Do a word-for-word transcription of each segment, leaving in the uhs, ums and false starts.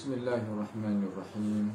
Bismillahirrahmanirrahim.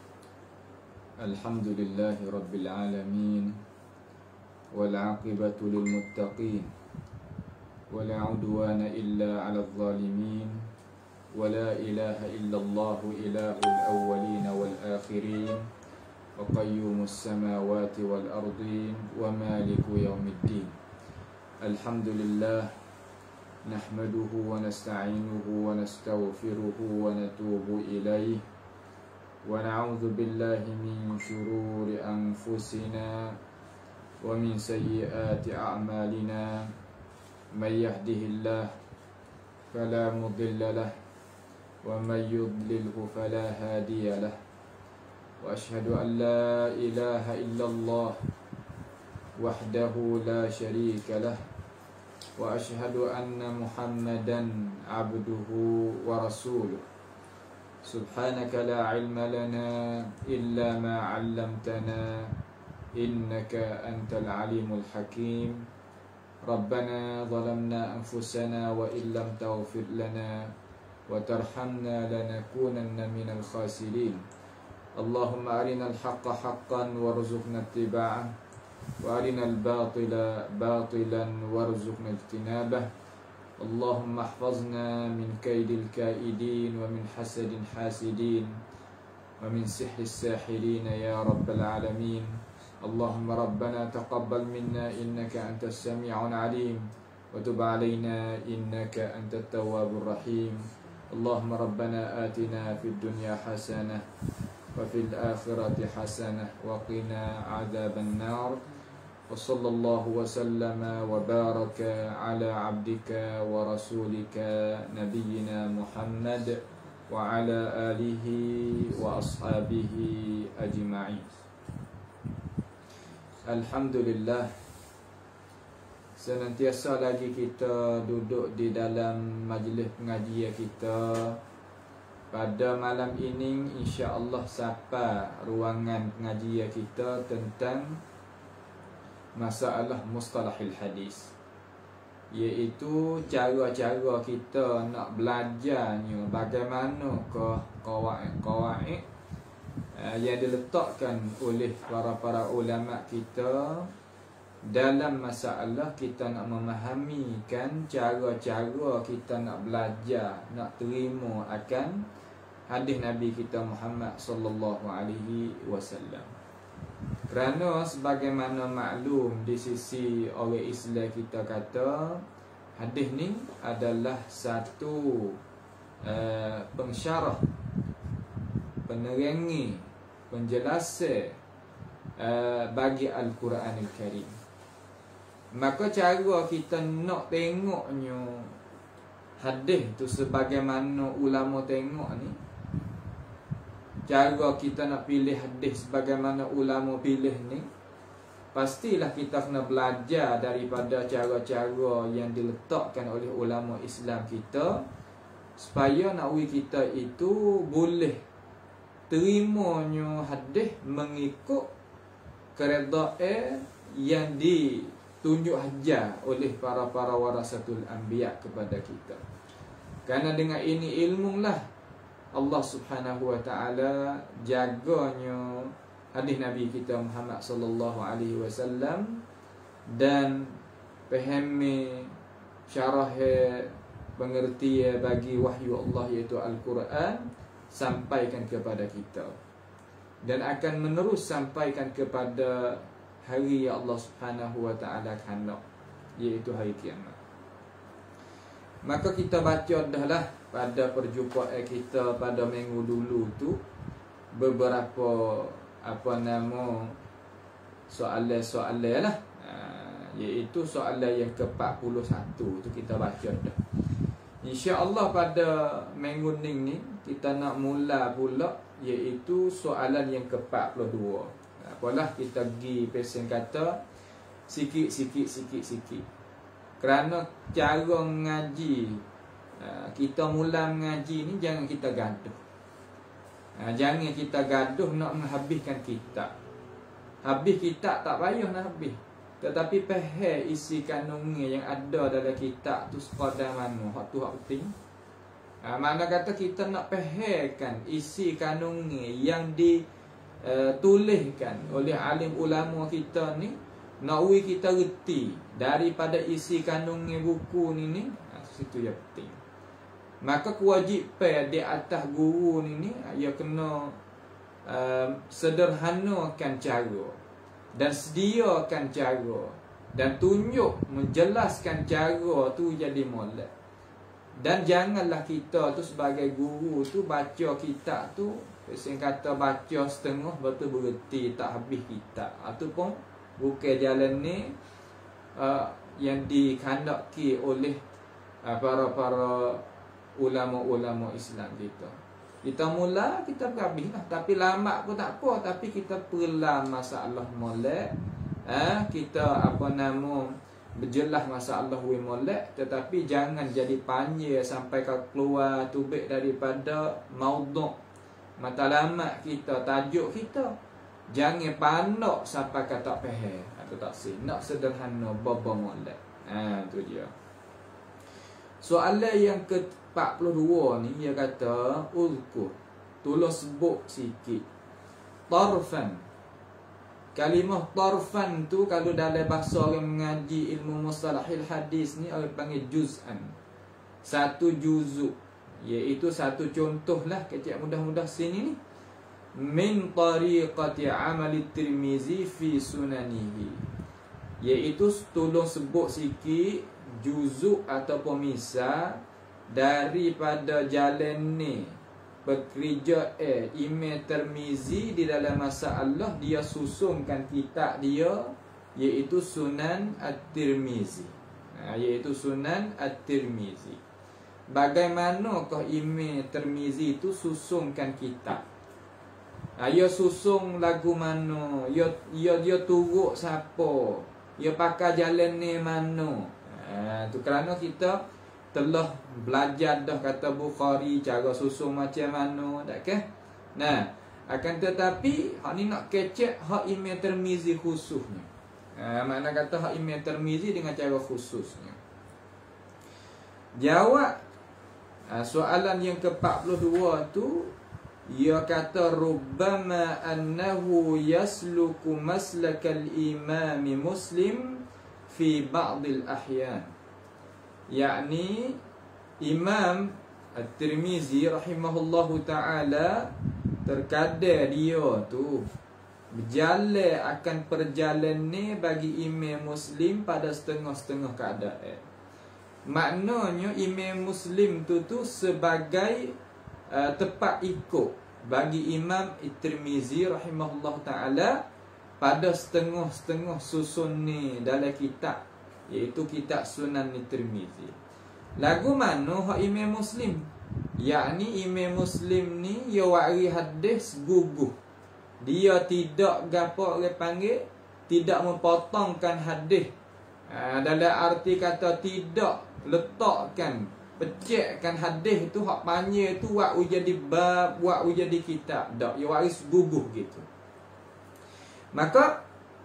Alhamdulillahi Rabbil Alamin. Wal aqibatu lil muttaqin. Wa la udwana illa 'alal zalimin. Wa la ilaha illallah ilahul awwalin wal akhirin. Wa qayyumus samawati wal ardin. Wa maliku yaumiddin. Alhamdulillah. Nahmaduhu wa nasta'inuhu wa nastaghfiruhu wa natubu ilayh wa na'udzu billahi min shururi anfusina wa min sayyiati a'malina may yahdihillahu fala mudilla lahu wa may yudlilhu fala hadiya lahu wa ashhadu an la ilaha illallah wahdahu la sharika lahu wa ashhadu anna Muhammadan abduhu wa rasuluh. Subhanaka la ilma lana illa ma 'allamtana innaka antal alimul hakim. Rabbana zalamna anfusana wa illam taghfir lana wa tarhamna lanakunanna minal khasirin. Allahumma arinal haqqa haqqan warzuqna ittiba'ah wa arinal batila batilan warzuqna ijtinabah. Allahumma ihfazna min kaidil kaidin wa min hasadin hasidin wa min sihris sahirin ya rabbal alamin. Allahumma rabbana taqabbal minna innaka antas sami'un alim wa tub alaina innaka antat tawwabur rahim. Allahumma rabbana atina fid dunya hasanah wa fil akhirati hasanah wa qina adzaban nar. Wa sallallahu wa sallama wa baraka ala abdika wa rasulika nabiyyina Muhammad wa ala alihi wa ashabihi ajma'in. Alhamdulillah, senantiasa lagi kita duduk di dalam majlis pengajian kita. Pada malam ini insya-Allah sapa ruangan pengajian kita tentang masalah mustalahil hadis, iaitu cara-cara kita nak belajarnya bagaimana ke qawaid-qawaid uh, yang diletakkan oleh para-para ulama kita dalam masalah kita nak memahami kan cara-cara kita nak belajar, nak terima akan hadis Nabi kita Muhammad sallallahu alaihi wasallam. Kerana sebagaimana maklum di sisi orang Islam, kita kata hadis ni adalah satu uh, pensyarah, penerangi, penjelasan uh, bagi Al-Quranul Karim. Maka cara kita nak tengoknya hadis tu sebagaimana ulama tengok ni, cara kita nak pilih hadis sebagaimana ulama pilih ni, pastilah kita kena belajar daripada cara-cara yang diletakkan oleh ulama Islam kita, supaya nakwi kita itu boleh terimanya hadis mengikut keredaan yang ditunjuk hajar oleh para-para warasatul anbiya kepada kita. Kerana dengan ini ilmu lah Allah Subhanahu wa taala jaganya hadis Nabi kita Muhammad sallallahu alaihi wasallam dan fahami syarah pengertian bagi wahyu Allah iaitu Al-Quran sampaikan kepada kita, dan akan menerus sampaikan kepada hari yang Allah Subhanahu wa taala hendak, iaitu hari kiamat. Maka kita baca dah lah pada perjumpaan kita pada minggu dulu tu beberapa apa nama soalan-soalan lah, ha, iaitu soalan yang ke empat puluh satu tu kita baca dah. InsyaAllah pada minggu ni kita nak mula pula iaitu soalan yang ke empat puluh dua. Apalah kita pergi pesen kata sikit-sikit sikit-sikit. Kerana cara mengaji, kita mula mengaji ni jangan kita gaduh. Jangan kita gaduh nak menghabiskan kitab. Habis kitab tak payah nak habis. Tetapi faham isi kandungan yang ada dalam kitab tu sekadar mana, hak tu hak penting. Ha, makna kata kita nak fahamkan isi kanun ni yang dituliskan uh, oleh alim ulama kita ni, nak ui kita reti daripada isi kanun ni buku ni ni, ha, situ yang penting. Maka kewajipan di atas guru ni ni ia kena uh, sederhanakan cara dan sediakan cara dan tunjuk menjelaskan cara tu jadi molek. Dan janganlah kita tu sebagai guru tu baca kitab tu sing kata baca setengah betul berhenti tak habis kitab. Ataupun bukan jalan ni uh, yang dikandaki oleh uh, para-para ulama-ulama Islam kita. Kita mula kita habis lah, tapi lama pun tak apa, tapi kita perlah masalah molek. Eh, kita apa nama berjelas masalah we molek, tetapi jangan jadi panjang sampai ke keluar tubik daripada maudhu' matlamat kita, tajuk kita. Jangan pandok sampai ke tak faham atau tak sih. Nak sederhana baba molek. Ha, tu dia. Soalan yang ke empat puluh dua ni dia kata ulku, tolong sebut sikit tarfan. Kalimah tarfan tu kalau dalam bahasa orang mengaji ilmu mustalahil hadis ni orang panggil juz'an. Satu juzuk, iaitu satu contoh lah kecil mudah-mudah sini ni. Min tariqati amali Tirmizi fi sunanihi. Iaitu tolong sebut sikit juzuk ataupun misal daripada jalan ni pekerja eh Imam Tirmizi di dalam masalah dia susunkan kitab dia iaitu Sunan At-Tirmizi. Ha, iaitu Sunan At-Tirmizi. Bagaimanakah Imam Tirmizi itu susunkan kitab? Ha, dia susung lagu mana? Dia dia dia turut siapa? Dia pakai jalan ni mana? Ha, tu kerana kita telah belajar dah kata Bukhari cara susun macam mana, tak ke? Nah, akan tetapi hak ni nak kecek hak Imam Tirmizi khususnya. Ha, makna kata hak Imam Tirmizi dengan cara khususnya. Jawab ha, soalan yang ke empat puluh dua tu, ia kata rubbama annahu yasluku maslakal imam Muslim fi ba'dil ahyan. Yakni Imam At-Tirmizi rahimahullahu ta'ala terkadang dia tu berjalan akan perjalanan ni bagi Imam Muslim pada setengah-setengah keadaan. Maknanya Imam Muslim tu tu sebagai uh, tepat ikut bagi Imam At-Tirmizi rahimahullahu ta'ala pada setengah-setengah susun ni dalam kitab, iaitu kitab Sunan Tirmizi. Lagu mana hak Imam Muslim? Yakni Imam Muslim ni dia wari hadis guguh. Dia tidak gapo orang panggil tidak memotongkan hadis. Ha, dalam arti kata tidak letakkan pecekkan hadis tu hak panjang tu buat jadi bab, buat jadi kitab. Tak, dia wari guguh gitu. Maka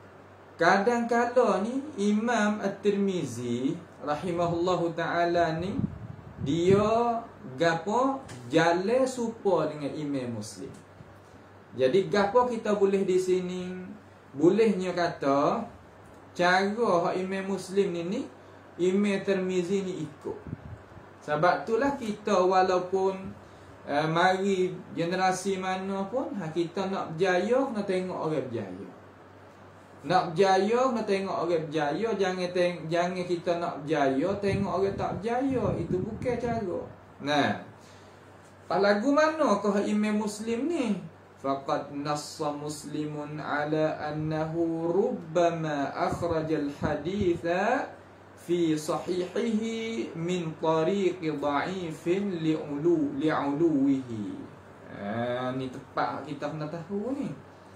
kadang-kala ni Imam At-Tirmizi rahimahullahu ta'ala ni dia gapo jalan serupa dengan Imam Muslim. Jadi gapo kita boleh di sini bolehnya kata cara hak Imam Muslim ni ni Imam Tirmizi ni ikut. Sebab itulah kita walaupun uh, mari generasi mana pun ha, kita nak berjaya nak tengok orang berjaya. Nak berjaya, nak tengok orang berjaya. Jangan teng jangan kita nak berjaya, tengok orang tak berjaya. Itu bukan cara. Nah, pas lagu mana kah Imam Muslim ni? Faqad nassa Muslimun ala annahu rubbama akhrajal haditha fi sahihihi min tariqi dha'ifin li'ulu li'uluwihi. Ah, ni tepat kita kena tahu ni.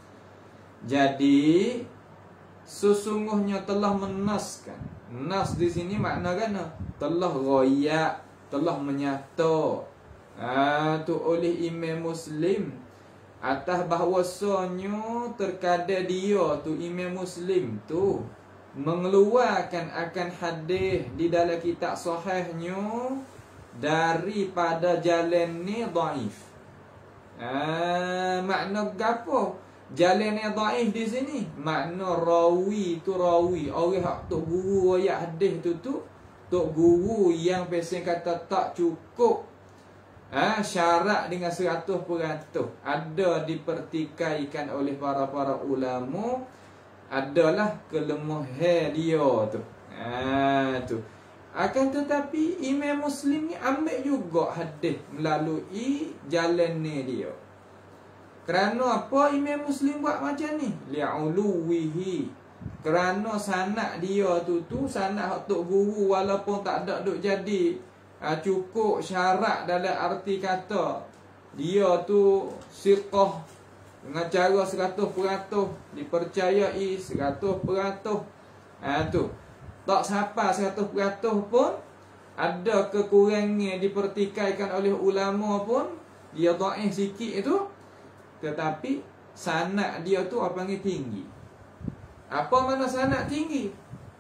Jadi sesungguhnya telah menaskan. Nas di sini makna kan telah royak, telah menyata ha, tu oleh Imam Muslim atas bahawasanya terkadang dia tu Imam Muslim tu mengeluarkan akan hadis di dalam kitab sahihnya daripada jalan ni dhaif. Ah, makna gapo? Jalan ni dhaif di sini. Makna rawi tu rawi, orang hak tok guru ayat hadis tu tu tok guru yang pesen kata tak cukup ah, syarat dengan seratus peratus. Ada dipertikaikan oleh para-para ulama, adalah kelemahan dia tu. Ah, tu. Akan tetapi Imam Muslim ni ambil juga hadis melalui jalan ni dia. Kerana apa Imam Muslim buat macam ni? Li'uluwihi. Kerana sanak dia tu tu sanak hak tok guru walaupun tak ada duk jadi uh, cukup syarat dalam arti kata dia tu siqah dengan cara seratus peratus, dipercayai seratus peratus. Ha tu. Tak sampai seratus peratus pun ada kekurangan dipertikaikan oleh ulama pun dia dhaif sikit itu, tetapi sanad dia tu apa panggil tinggi. Apa makna sanad tinggi?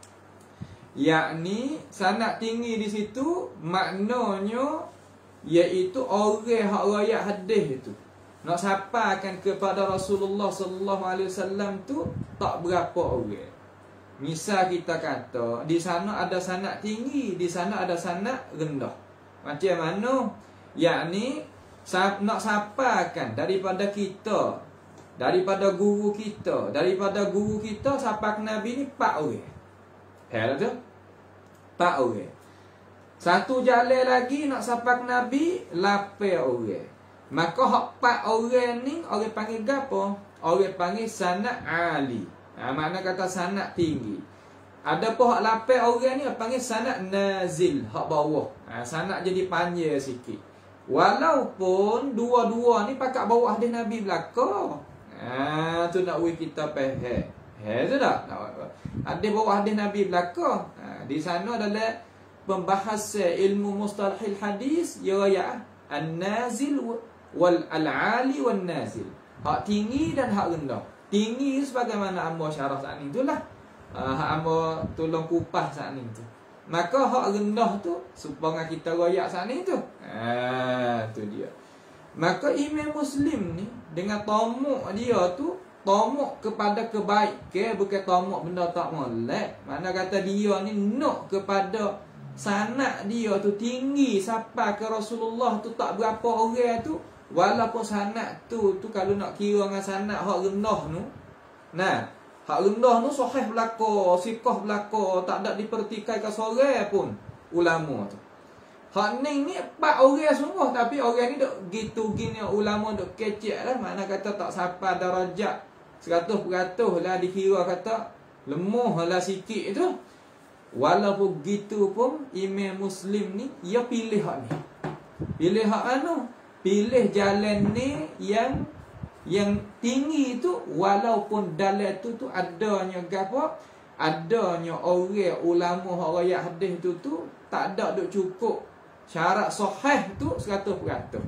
Yakni sanad tinggi di situ maknanya iaitu orang hak riwayat hadis itu nak sampaikan kepada Rasulullah sallallahu alaihi wasallam tu tak berapa orang. Misal kita kata di sana ada sanad tinggi, di sana ada sanad rendah. Macam mana? Yakni nak sampaikan daripada kita, daripada guru kita, daripada guru kita sampai ke Nabi ni empat orang. Hal tu? empat orang. Satu jalan lagi nak sampai ke Nabi lapan orang. Maka hak empat orang ni orang panggil gapo? Orang panggil sanad ali. Ha, makna kata sanad tinggi. Ada pun hak lapan orang ni panggil sanad nazil, hak bawah. Ha, sanad jadi panjang sikit. Walaupun dua-dua ni pakat bawah hadis Nabi belaka. Ha, tu nak we kita faham. Ha, tu tak? Ada bawah hadis Nabi belaka. Ha, di sana adalah pembahasan ilmu mustalahil hadis, ya ya an-nazil wal al-ali wan nazil. Hak tinggi dan hak rendah. Tinggi sebagaimana amba syarah saat ni itulah. Uh, hak amba tolong kupas saat ni tu. Maka hak rendah tu supaya kita royak saat ni tu. Ah, tu dia. Maka Imam Muslim ni dengan tamak dia tu, tamak kepada kebaikan, bukan tamak benda tak molek. Mana kata dia ni nak kepada sanad dia tu tinggi sampai ke Rasulullah tu tak berapa orang tu. Walaupun sanad tu tu kalau nak kira dengan sanad hak rendah tu, nah, hak rendah tu sahih belaka, siqah belaka, tak ada dipertikaikan seorang pun ulama tu. Hak ni ni empat orang semua, tapi orang ni duk gitu gini ulama duk kecek lah, mana kata tak sampai darajat seratus peratus lah dikira kata lemah lah sikit tu. Walaupun gitu pun Imam Muslim ni dia pilih hak ni. Pilih hak mana? Pilih jalan ni yang yang tinggi tu, walaupun dalam tu tu adanya gapo? Adanya orang ulama hak riwayat hadis tu tu tak ada duk cukup syarat sahih tu seratus peratus.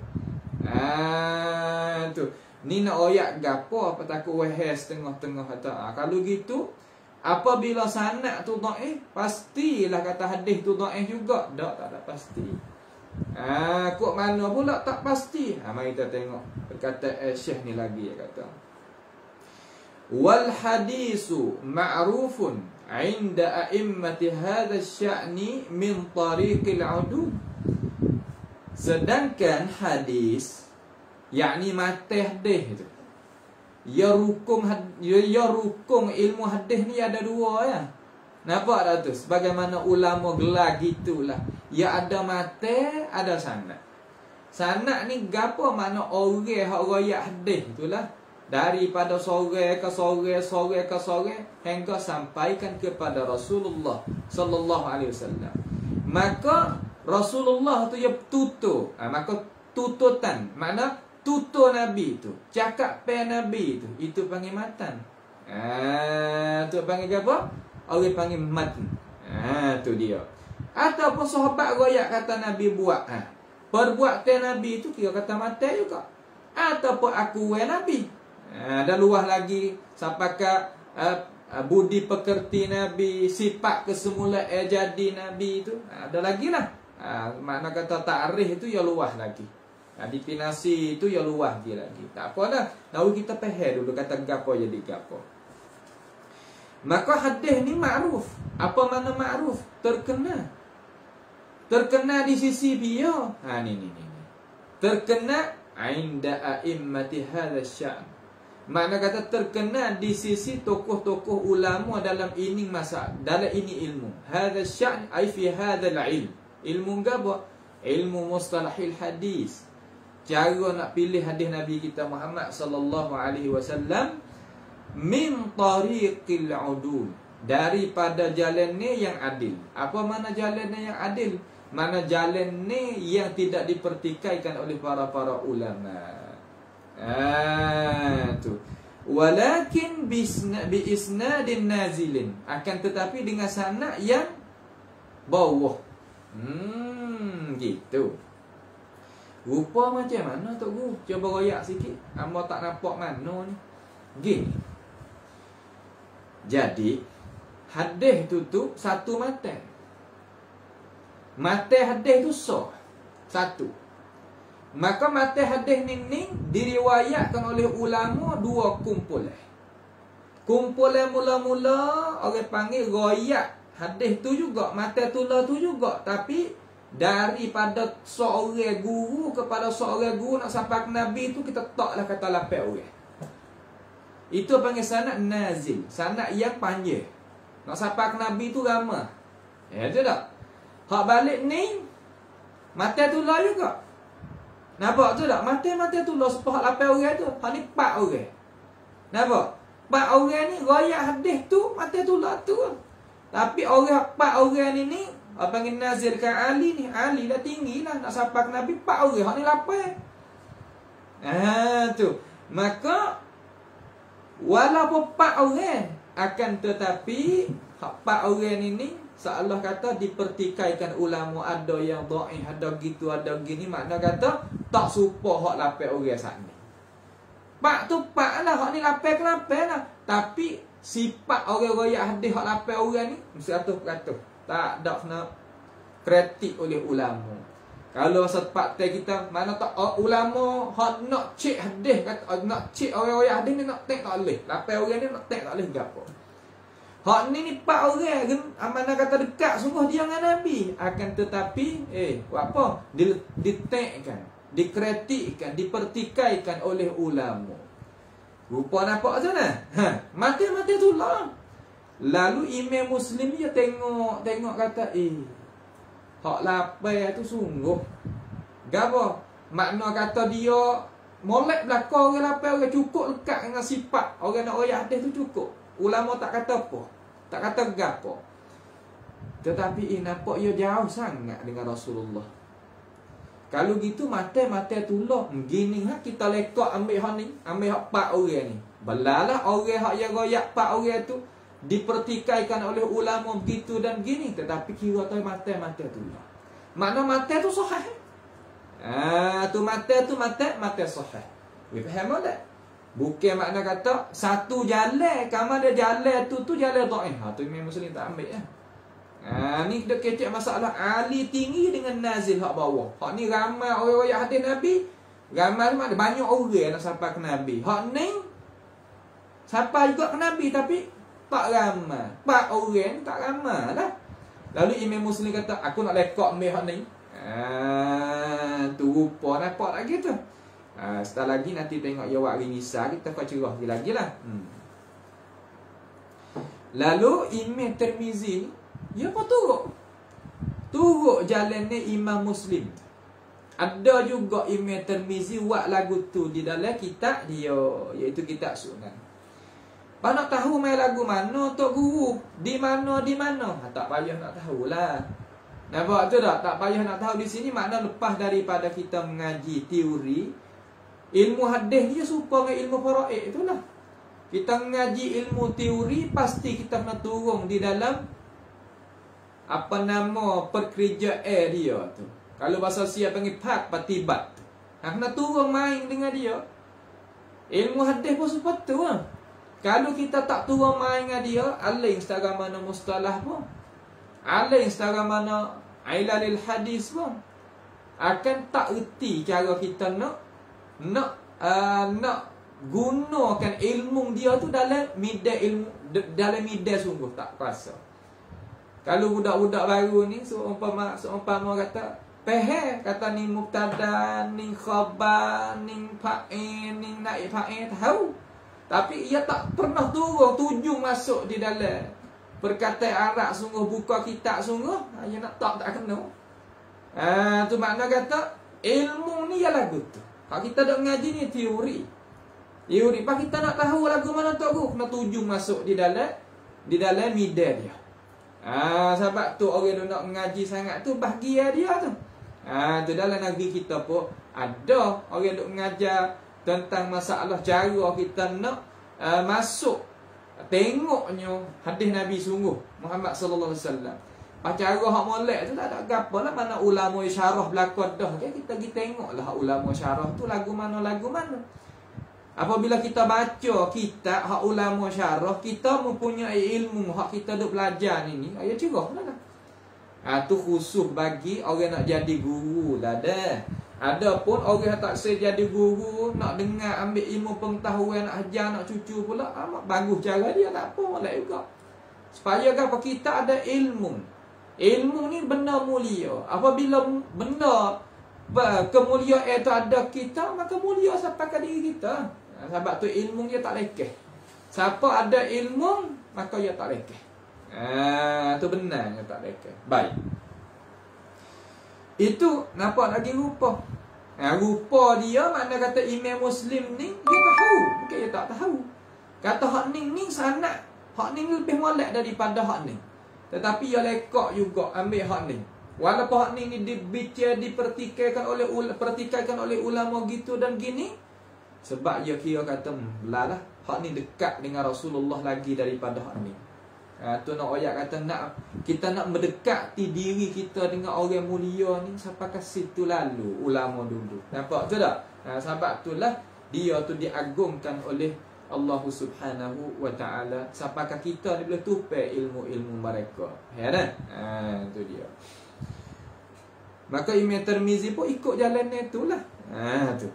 Ah tu. Ni nak royak gapo apa takut wahai setengah-tengah kata. Ah, kalau gitu apabila sanad tu dhaif, pastilah kata hadis tu dhaif juga. Tak, tak ada pasti. Ah, kok mana pula tak pasti. Ha, mari kita tengok perkataan Syekh ni lagi dia kata. Wal hadisu ma'rufun 'inda a'immati hadha asy-sya'ni min tariqil 'udud. Sedangkan hadis, yakni mata hadis itu, ya rukun ya, ya rukun ilmu hadis ni ada dua ya. Nampak tak tu? Sebagaimana ulama gelar gitulah. Ya ada mata, ada sanad. Sanad ni gapo makna orang hak riwayat hadis itulah. Daripada sore ke sore, sore ke sore hingga sampaikan kepada Rasulullah sallallahu alaihi wasallam. Maka Rasulullah tu ya tutur. Ha, maka tututan, makna tutur Nabi tu, cakap pe Nabi tu, itu panggil matan. Ah, tu panggil apa? Orang panggil matan. Ah, tu dia. Ataupun sahabat riwayat kata Nabi buat. Ha, perbuatan Nabi tu kira kata matan juga. Ataupun akuan Nabi. Ha, dan luah lagi sampai ke uh, uh, budi pekerti Nabi, sifat kesemula eh jadi Nabi tu. Ha, ada lagi lah. Ha, makna kata ta'rif itu ya luah lagi. Ha, definisi itu ya luah dia lagi. Tak apalah, tahu kita faham dulu kata gapo jadi gapo. Maka hadis ni ma'ruf. Apa makna ma'ruf? Terkena. Terkena di sisi dia. Ha ni ni ni. Terkena inda a'immati hadzal sya'n. Makna kata terkena di sisi tokoh-tokoh ulama dalam ini masa, dalam ini ilmu. Hadzal sya'n ai fi hadzal ilm. Ilmu gapo? Ilmu mustalahil hadis. Cara nak pilih hadis Nabi kita Muhammad sallallahu alaihi wasallam min tariqil udul, daripada jalan ni yang adil. Apa mana jalan ni yang adil? Mana jalan ni yang tidak dipertikaikan oleh para-para ulama. Ah tu. Walakin bi isnadin nazilin, akan tetapi dengan sanad yang bawah. Hmm gitu. Rupa macam mana Tok Guru? Cuba royak sikit. Hamba tak nampak mana ni. Gini. Jadi hadis tu tu satu matan. Matan hadis tu sah. Satu. Maka matan hadis ni ni diriwayatkan oleh ulama dua kumpulan. Kumpulan mula-mula orang panggil royak hadis tu juga, matan tula tu juga, tapi daripada seorang guru kepada seorang guru nak sampai ke Nabi tu kita taklah kata lapan orang. Itu panggil sanad nazil, sanad yang panjang. Nak sampai ke Nabi tu ramah. Ya tu tak? Hak balik ni mata tulah juga. Nampak tu tak? Mata-mata tulah sepah lapan orang tu. Hak ni empat orang. Nampak? Empat orang ni royak hadis tu mata tulah tu. Tapi orang empat orang ni ni apa panggil nazil kan Ali ni, Ali dah tinggi lah nak sampai ke Nabi empat orang, hak ni lapan. Ah tu. Maka walaupun empat orang, akan tetapi empat orang ini seolah kata dipertikaikan ulama, ada yang dhaif, ada gitu, ada gini, makna kata tak serupa hak lapan orang sat ni. Pak tu pak lah, hak ni lapan ke lapan lah. Tapi sifat orang royak hadis hak lapan orang ni mesti seratus peratus. Tak ada kena kritik oleh ulama. Kalau masa tempat kita mana tak uh, ulama hak nak cek hadis, kata uh, nak cek orang-orang hadis ni nak tek tak boleh. Lapan orang ni nak tek tak boleh gapo. Hak ni ni empat orang mana kata dekat sungguh dia dengan Nabi, akan tetapi eh buat apa? Ditekkan, dikritikkan, dipertikaikan oleh ulama. Rupa nampak macam mana? Ha, mati-mati tu lah. Lalu Imam Muslim dia tengok, tengok kata, eh, hak lapan tu sungguh. Gapo? Makna kata dia molek belakang orang lapan orang, cukup lekat dengan sifat orang nak royak hadis tu cukup. Ulama tak kata apa, tak kata gapo. Tetapi eh, nampak dia jauh sangat dengan Rasulullah. Kalau gitu mata-mata tulah begini hak kita lekak ambil hak ni, ambil hak empat orang ni. Belalah orang hak yang royak empat orang tu dipertikaikan oleh ulama begitu dan begini, tetapi kira tu mata-mata tulah. Makna mata tu sahih. Ah tu mata tu mata mata sahih. We faham tak? Bukan makna kata satu jalan, kamu ada jalan tu tu jalan dhaif. Ha tu Imam Muslim tak ambil ya. Ha ni dah kecek masalah ali tinggi dengan nazil hak bawah. Hak ni ramai orang royak hadis Nabi, ramai ada banyak orang nak sampai ke Nabi. Hak ni sampai juga ke Nabi tapi tak ramai. Empat orang tak ramai lah. Lalu Imam Muslim kata aku nak lekak ambil hak ni. Ah tu rupa nampak tak gitu. Ha, setelah lagi nanti tengok jawab rimisa kita kau cerah lagi lah. Hmm. Lalu Imam Tirmizi dia apa turut? Turut jalan ni Imam Muslim. Ada juga Imam Tirmizi buat lagu tu di dalam kitab dia, iaitu kitab Sunan. Pak nak tahu main lagu mana Tok Guru? Di mana di mana? Ha, tak payah nak tahulah. Nampak tu tak? Tak payah nak tahu di sini, makna lepas daripada kita mengaji teori, ilmu hadis dia serupa dengan ilmu faraid itulah. Kita mengaji ilmu teori, pasti kita nak turun di dalam apa nama pekerjaan dia tu. Kalau bahasa Sia panggil pat patibat. Ha, kena turun main dengan dia. Ilmu hadis pun seperti tu lah. Kalau kita tak turun main dengan dia, aling setara mana mustalah pun, aling setara mana ilalil hadis pun akan tak erti cara kita nak nak uh, nak gunakan ilmu dia tu dalam midai ilmu dalam midai sungguh tak kuasa. Kalau budak-budak baru ni seumpama seumpama kata pehe kata ni mubtada ni khabar ni fa'il ni naib fa'il tahu, tapi ia tak pernah turun tuju masuk di dalam perkataan Arab sungguh, buka kitab sungguh, ia nak tak tak kena. Ah, tu makna kata ilmu ni ya lagu tu. Hak kita dak ngaji ni teori. Teori pak kita nak tahu lagu mana tu aku kena tuju masuk di dalam di dalam midai dia. Ah, sebab tu orang nak mengaji sangat tu bahagia dia tu. Ah, tu dalam negeri kita pun ada orang duk mengajar tentang masalah cara kita nak uh, masuk tengoknya hadis Nabi sungguh Muhammad sallallahu alaihi wasallam. Cara hak molek tu tak ada gapo lah, mana ulama syarah belakang dah kan, kita pergi tengoklah ulama syarah tu lagu mana lagu mana. Apabila kita baca kitab hak ulama syarah, kita mempunyai ilmu hak kita duk belajar ni ni, ayat cerahlah dah. Ha, tu khusus bagi orang nak jadi guru lah dah. Adapun orang tak saya jadi guru, nak dengar ambil ilmu pengetahuan, nak ajar nak cucu pula, amat bagus cara dia, tak apa molek juga. Supaya apa kita ada ilmu. Ilmu ni benda mulia. Apabila benda kemuliaan itu ada kita, maka mulia sampai ke diri kita. Sebab tu ilmu dia tak lekeh. Siapa ada ilmu, maka dia tak lekeh. Ah, tu benar dia tak lekeh. Baik. Itu nampak lagi rupa. Ha, rupa dia makna kata Imam Muslim ni dia tahu, bukan dia tak tahu. Kata hak ni ni sanad, hak ni lebih molek daripada hak ni. Tetapi ia lekak juga ambil hak ni. Walaupun hak ni ni dibicara dipertikaikan oleh pertikaikan oleh ulama gitu dan gini, sebab dia kira kata lah hak ni dekat dengan Rasulullah lagi daripada hak ni. Ha, tu nak ayat kata nak kita nak mendekati diri kita dengan orang mulia ni sampai ke situ lalu ulama dulu. Nampak tu tak? Ha, sebab itulah dia tu diagungkan oleh Allah Subhanahu wa taala sampai ke kita ni boleh tupai ilmu-ilmu mereka. Ya kan? Ha, tu dia. Maka Imam Tirmizi pun ikut jalan itulah. Ha tu.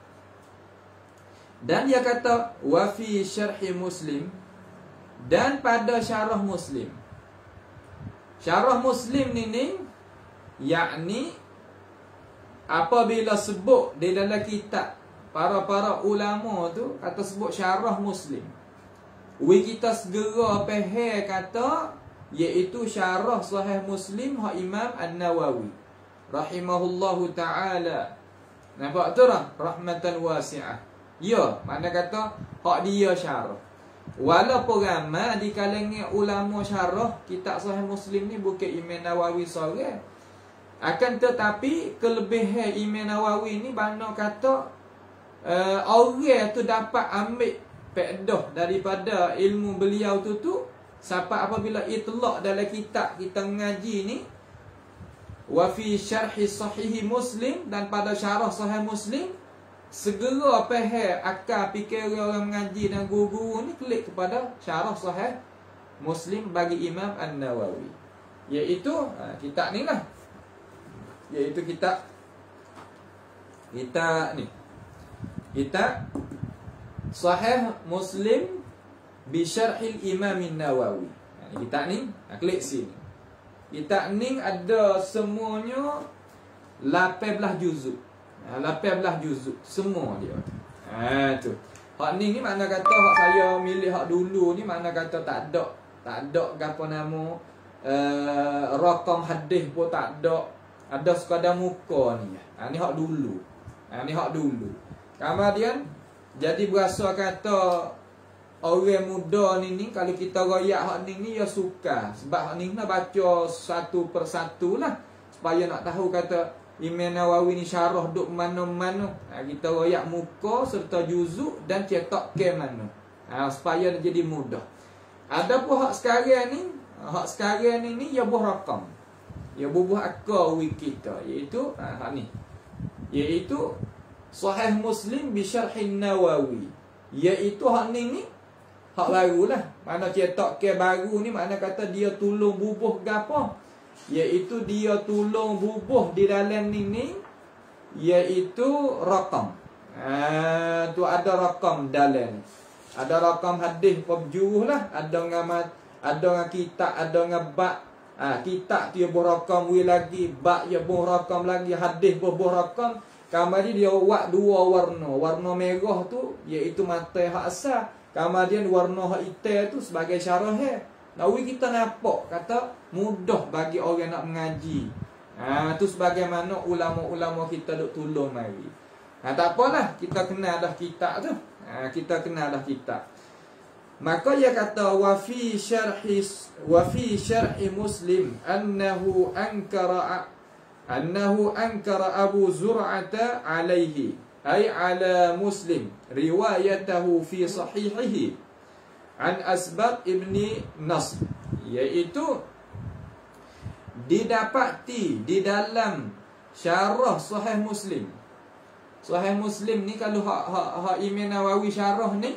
Dan dia kata wa fi syarhi Muslim, dan pada syarah Muslim. Syarah Muslim ni ni yakni apabila sebut di dalam kitab para-para ulama tu kata sebut syarah Muslim, we kita segera faham kata iaitu syarah Sahih Muslim hak Imam An-Nawawi rahimahullahu taala. Nampak tu lah, rahmatan wasi'ah. Ya, mana kata hak dia syarah. Walaupun ramai di kalangan ulama syarah kitab Sahih Muslim ni bukan Imam Nawawi seorang. Akan tetapi kelebihan Imam Nawawi ni mana kata uh, orang tu dapat ambil faedah daripada ilmu beliau tu tu sampai apabila itlaq dalam kitab kita ngaji ni wa fi syarhi sahih Muslim, dan pada syarah Sahih Muslim segera faham akal fikir orang mengaji dan guru-guru ni klik kepada syarah Sahih Muslim bagi Imam An-Nawawi, iaitu ha, kitab ni lah, iaitu kitab kitab ni kitab Sahih Muslim bi syarhil Imam An-Nawawi. Ha, kitab ni ha, klik sini. Kitab ni ada semuanya lapan belas juzuk. lapan belas juzuk semua dia. Ha tu. Hak ni ni makna kata hak saya milih hak dulu ni makna kata tak ada, tak ada gapo nama uh, rakam hadis pun tak ada. Ada sekadar muka ni. Ha ni hak dulu. Ha ni hak dulu. Kemudian jadi berasa kata orang muda ni ni kalau kita royak hak ni ni ya suka, sebab hak ni nak baca satu persatu lah supaya nak tahu kata Imam Nawawi ni syarah duk mana-mana. Ha, kita royak muka serta juzuk dan cetak ke mana. Ha, supaya jadi mudah. Ada pun hak sekarang ni, hak sekarang ni ni ya buh rakam. Ya bubuh akal wiki kita, iaitu ha, hak ni. Iaitu Sahih Muslim bi Syarhin Nawawi. Iaitu hak ni ni hak barulah. Mana cetak ke baru ni makna kata dia tolong bubuh gapo? iaitu dia tolong bubuh di dalam ni ni, iaitu rakam. Ha, tu ada rakam dalam. Ada rakam hadis pemjuruh lah, ada ngamat, ada ngah kitab, ada ngah bab. Ha, kitab dia buh rakam wi lagi, bab dia buh rakam lagi, hadis buh buh rakam. Kemudian dia buat dua warna. Warna merah tu iaitu mata hak asal. Kemudian warna hak hitam tu sebagai syarah. Nawi kita nampak kata mudah bagi orang nak mengaji. Ha, tu sebagaimana ulama-ulama kita duk tolong mari. Ha, tak apalah, kita kenal dah kitab tu. Ha, kita kenal dah kitab. Maka ia kata wa fi syarhi wa fi syarhi Muslim annahu ankara annahu ankara Abu Zur'ata alaihi ay ala Muslim riwayatahu fi sahihihi an Asbaq ibni Nasr, iaitu didapati di dalam syarah Sahih Muslim. Sahih Muslim ni kalau hak hak hak Imam Nawawi syarah ni,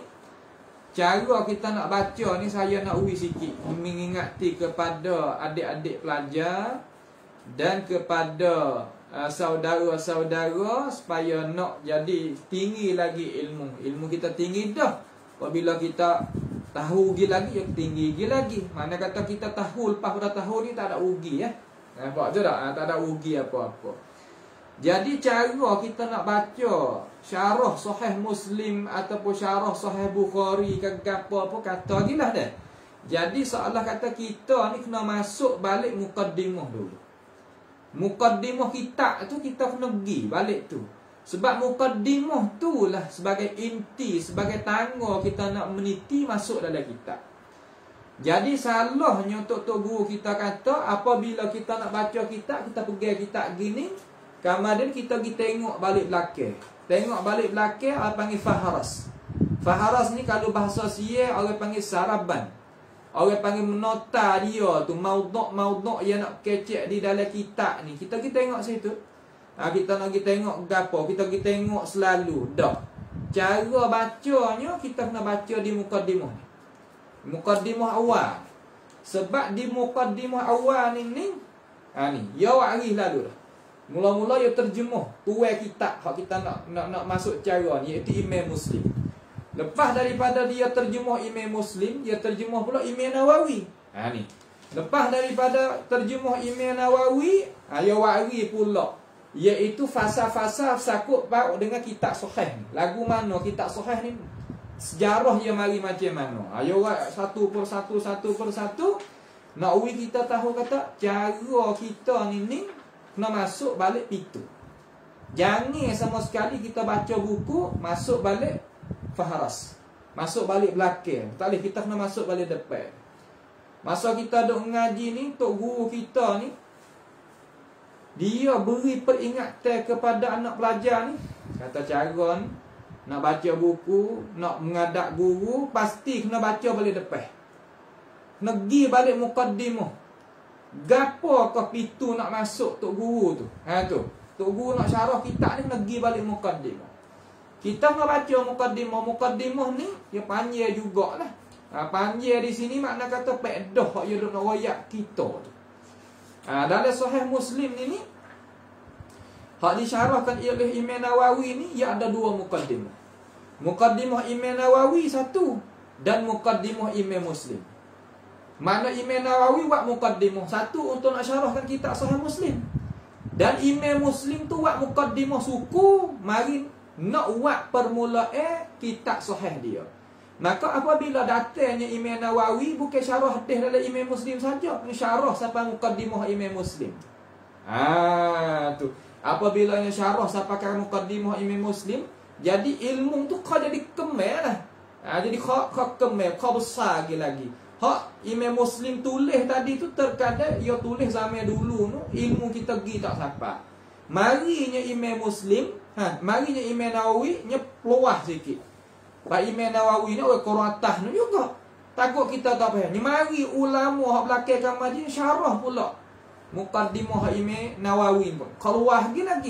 cara kita nak baca ni saya nak uji sikit mengingati kepada adik-adik pelajar dan kepada uh, saudara-saudara supaya nak jadi tinggi lagi ilmu. Ilmu kita tinggi dah. Apabila kita tahu lagi lagi, yang tinggi lagi lagi. Mana kata kita tahu lepas pada tahu ni tak ada rugi ya. Nampak je tak? Tak ada rugi apa-apa. Jadi cara kita nak baca syarah Sahih Muslim ataupun syarah Sahih Bukhari ke apa apa kata gilah dah. Jadi seolah kata kita ni kena masuk balik mukaddimah dulu. Mukaddimah kitab tu kita kena pergi balik tu. Sebab mukaddimah tu lah sebagai inti, sebagai tangga kita nak meniti masuk dalam kitab. Jadi salahnya untuk tok guru kita kata apabila kita nak baca kitab, kita pergi kitab gini, kemudian kita pergi tengok balik belakang. Tengok balik belakang orang panggil faharas. Faharas ni kalau bahasa Sia orang panggil saraban. Orang panggil menota dia tu, maudhu'-maudhu' yang nak kecek di dalam kitab ni. Kita kita tengok situ. Ha, kita nak kita tengok gapo, kita kita tengok selalu dah. Cara bacanya kita kena baca di mukaddimah ni. Mukaddimah awal. Sebab di mukaddimah awal ni ni, ha ni, ya waris lalu dah. Mula-mula dia terjemuh tuai kitab hak kita nak nak nak masuk cara ni, iaitu Imam Muslim. Lepas daripada dia terjemuh Imam Muslim, dia terjemuh pula Imam Nawawi. Ha ni. Lepas daripada terjemuh Imam Nawawi, ha dia waris pula, iaitu fasa-fasa sakut pau dengan kitab sahih ni. Lagu mana kitab sahih ni? Sejarah dia mari macam mana? Ha dia satu per satu satu per satu. Nak uwi kita tahu kata cara kita ni ni kena masuk balik pintu. Jangan sama sekali kita baca buku masuk balik faharas, masuk balik belakang. Tak boleh, kita kena masuk balik depan. Masa kita duk mengaji ni, tok guru kita ni dia beri peringatan kepada anak pelajar ni. Kata cara ni nak baca buku, nak mengadap guru, pasti kena baca balik depan. Kena pergi balik mukaddimah. Gapo ke pintu nak masuk tok guru tu? Ha tu. Tok guru nak syarah kitab ni kena pergi balik mukaddimah. Kita nak baca mukaddimah. Mukaddimah ni dia panjang jugalah. Ha, panjang di sini makna kata pedah hak dia nak royak kita tu. Ha, dalam Sahih Muslim ni ni hak disyarahkan oleh Imam Nawawi ni ia ada dua mukaddimah. Mukaddimah Imam Nawawi satu dan mukaddimah Imam Muslim. Mana Imam Nawawi buat mukaddimah satu untuk nak syarahkan kitab Sahih Muslim. Dan Imam Muslim tu buat mukaddimah suku mari nak buat permulaan kitab sahih dia. Maka apabila datangnya Imam Nawawi bukan syarah hadis dalam Imam Muslim saja, syarah sampai mukaddimah Imam Muslim. Ah tu. Apabila nya syarah sampai ke mukaddimah Imam Muslim, jadi ilmu tu kau jadi kemal lah. Ha, jadi kau kau kemal, kau besar lagi lagi. Hak Imam Muslim tulis tadi tu terkadang ia tulis zaman dulu tu ilmu kita pergi tak sampai. Marinya Imam Muslim, ha, marinya Imam Nawawi nya peluah sikit. Pak Imam Nawawi ni orang Quran atas ni juga. Takut kita tak faham. Ni mari ulama hak belakang kamar dia syarah pula. Mukaddimah Imam Nawawi pun. Keluar lagi lagi.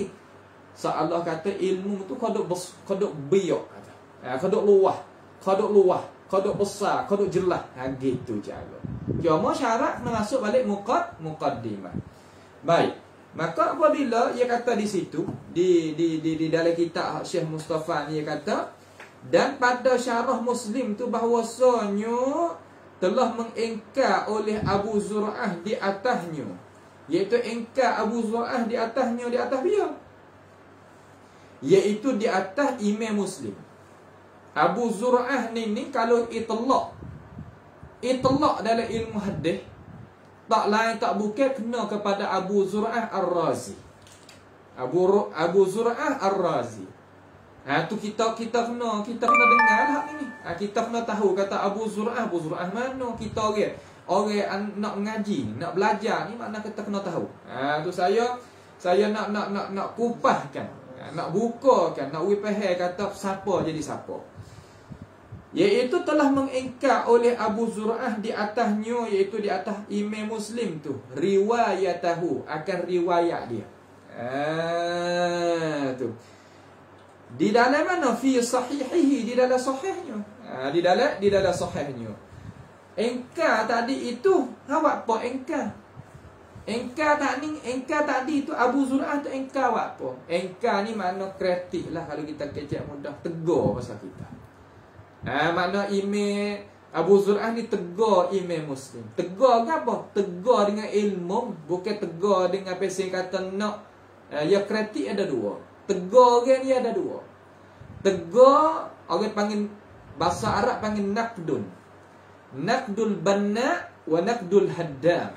Seolah kata ilmu tu kodok kodok biak kata. Ha, kodok luah. Kodok luah. kodok besar, kodok jelas. Ha, gitu cara. Cuma syarat kena masuk balik muqad, muqaddimah. Baik. Maka apabila ia kata di situ, di di di, di dalam kitab Syekh Mustafa ni, ia kata, dan pada syarah Muslim tu bahawasanya telah mengingkar oleh Abu Zur'ah di atasnya, iaitu ingkar Abu Zur'ah di atasnya, di atas dia, iaitu di atas Imam Muslim. Abu Zur'ah ni, ni kalau itlaq, itlaq dalam ilmu hadis, tak lain tak bukan kena kepada Abu Zur'ah Ar-Razi. Abu Abu Zur'ah Ar-Razi. Ha, tu kita kita kena kita kena dengar hak ni. Ha, kita kena tahu kata Abu Zur'ah, Abu Zur'ah mana kita orang orang nak mengaji, nak belajar ni, makna kita kena tahu. Ha, tu saya saya nak nak nak nak kupaskan, ha, nak bukakan, nak wipahai kata siapa jadi siapa. Iaitu telah mengingkar oleh Abu Zur'ah di atasnya, iaitu di atas Imam Muslim tu, riwayatahu, akan riwayat dia. Ah, tu. Di dalam mana? Fi sahihihi, di dalam sahihnya. Ah, di dalam di dalam sahihnya. Ingkar tadi itu, awak apa ingkar? Ingkar tak ni, ingkar tadi itu Abu Zur'ah tu ingkar awak apa? Ingkar ni makna kreatif lah kalau kita kecek mudah, tegur pasal kita. Ha, makna Imam Abu Zur'ah ni tegur Imam Muslim. Tegur ke apa? Tegur dengan ilmu, bukan tegur dengan pesing kata nak. Ha, ya kritik ada dua. Tegur kan dia ada dua. Tegur, orang panggil, bahasa Arab panggil naqdun. Naqdul banna wa naqdul haddam.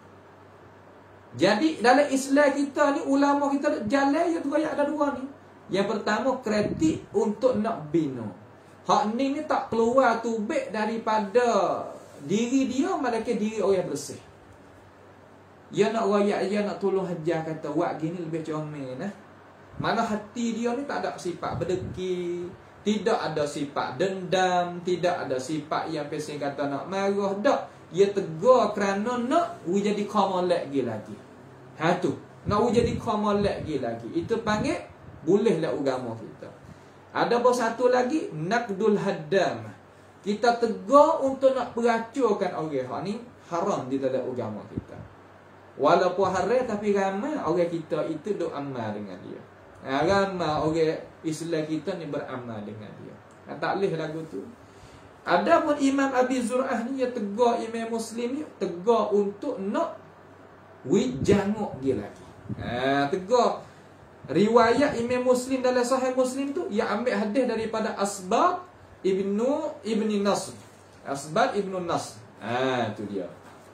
Jadi dalam Islam kita ni, ulama kita jalan ya dua, ada dua ni. Yang pertama kritik untuk nak bina. Hak ni ni tak keluar tubik daripada diri dia, malaikat diri orang yang bersih. Dia nak royak, dia nak tolong hajar, kata wak gini lebih comel nah. Mana hati dia ni tak ada sifat berdeki, tidak ada sifat dendam, tidak ada sifat yang pesing kata nak marah, dak. Dia tegur kerana nak we jadi kamalak lagi lagi. Ha tu, nak we jadi kamalak lagi lagi. Itu panggil bolehlah agama kita. Ada pun satu lagi, naqdul haddam. Kita tegur untuk nak peracurkan orang. Hak ni haram di dalam agama kita. Walaupun haram tapi ramai orang kita itu duk amal dengan dia. Ha, ramai orang Islam kita ni beramal dengan dia. Ha, tak boleh lagu tu. Ada pun Imam Abi Zur'ah ni, dia tegur Imam Muslim ni, tegur untuk nak wijanguk dia lagi. Ha, tegur. Riwayat Imam Muslim dalam Sahih Muslim tu, ia ambil hadis daripada Asbat ibnu ibni Nasr. Asbat ibnu Nasr. Ah, tu dia.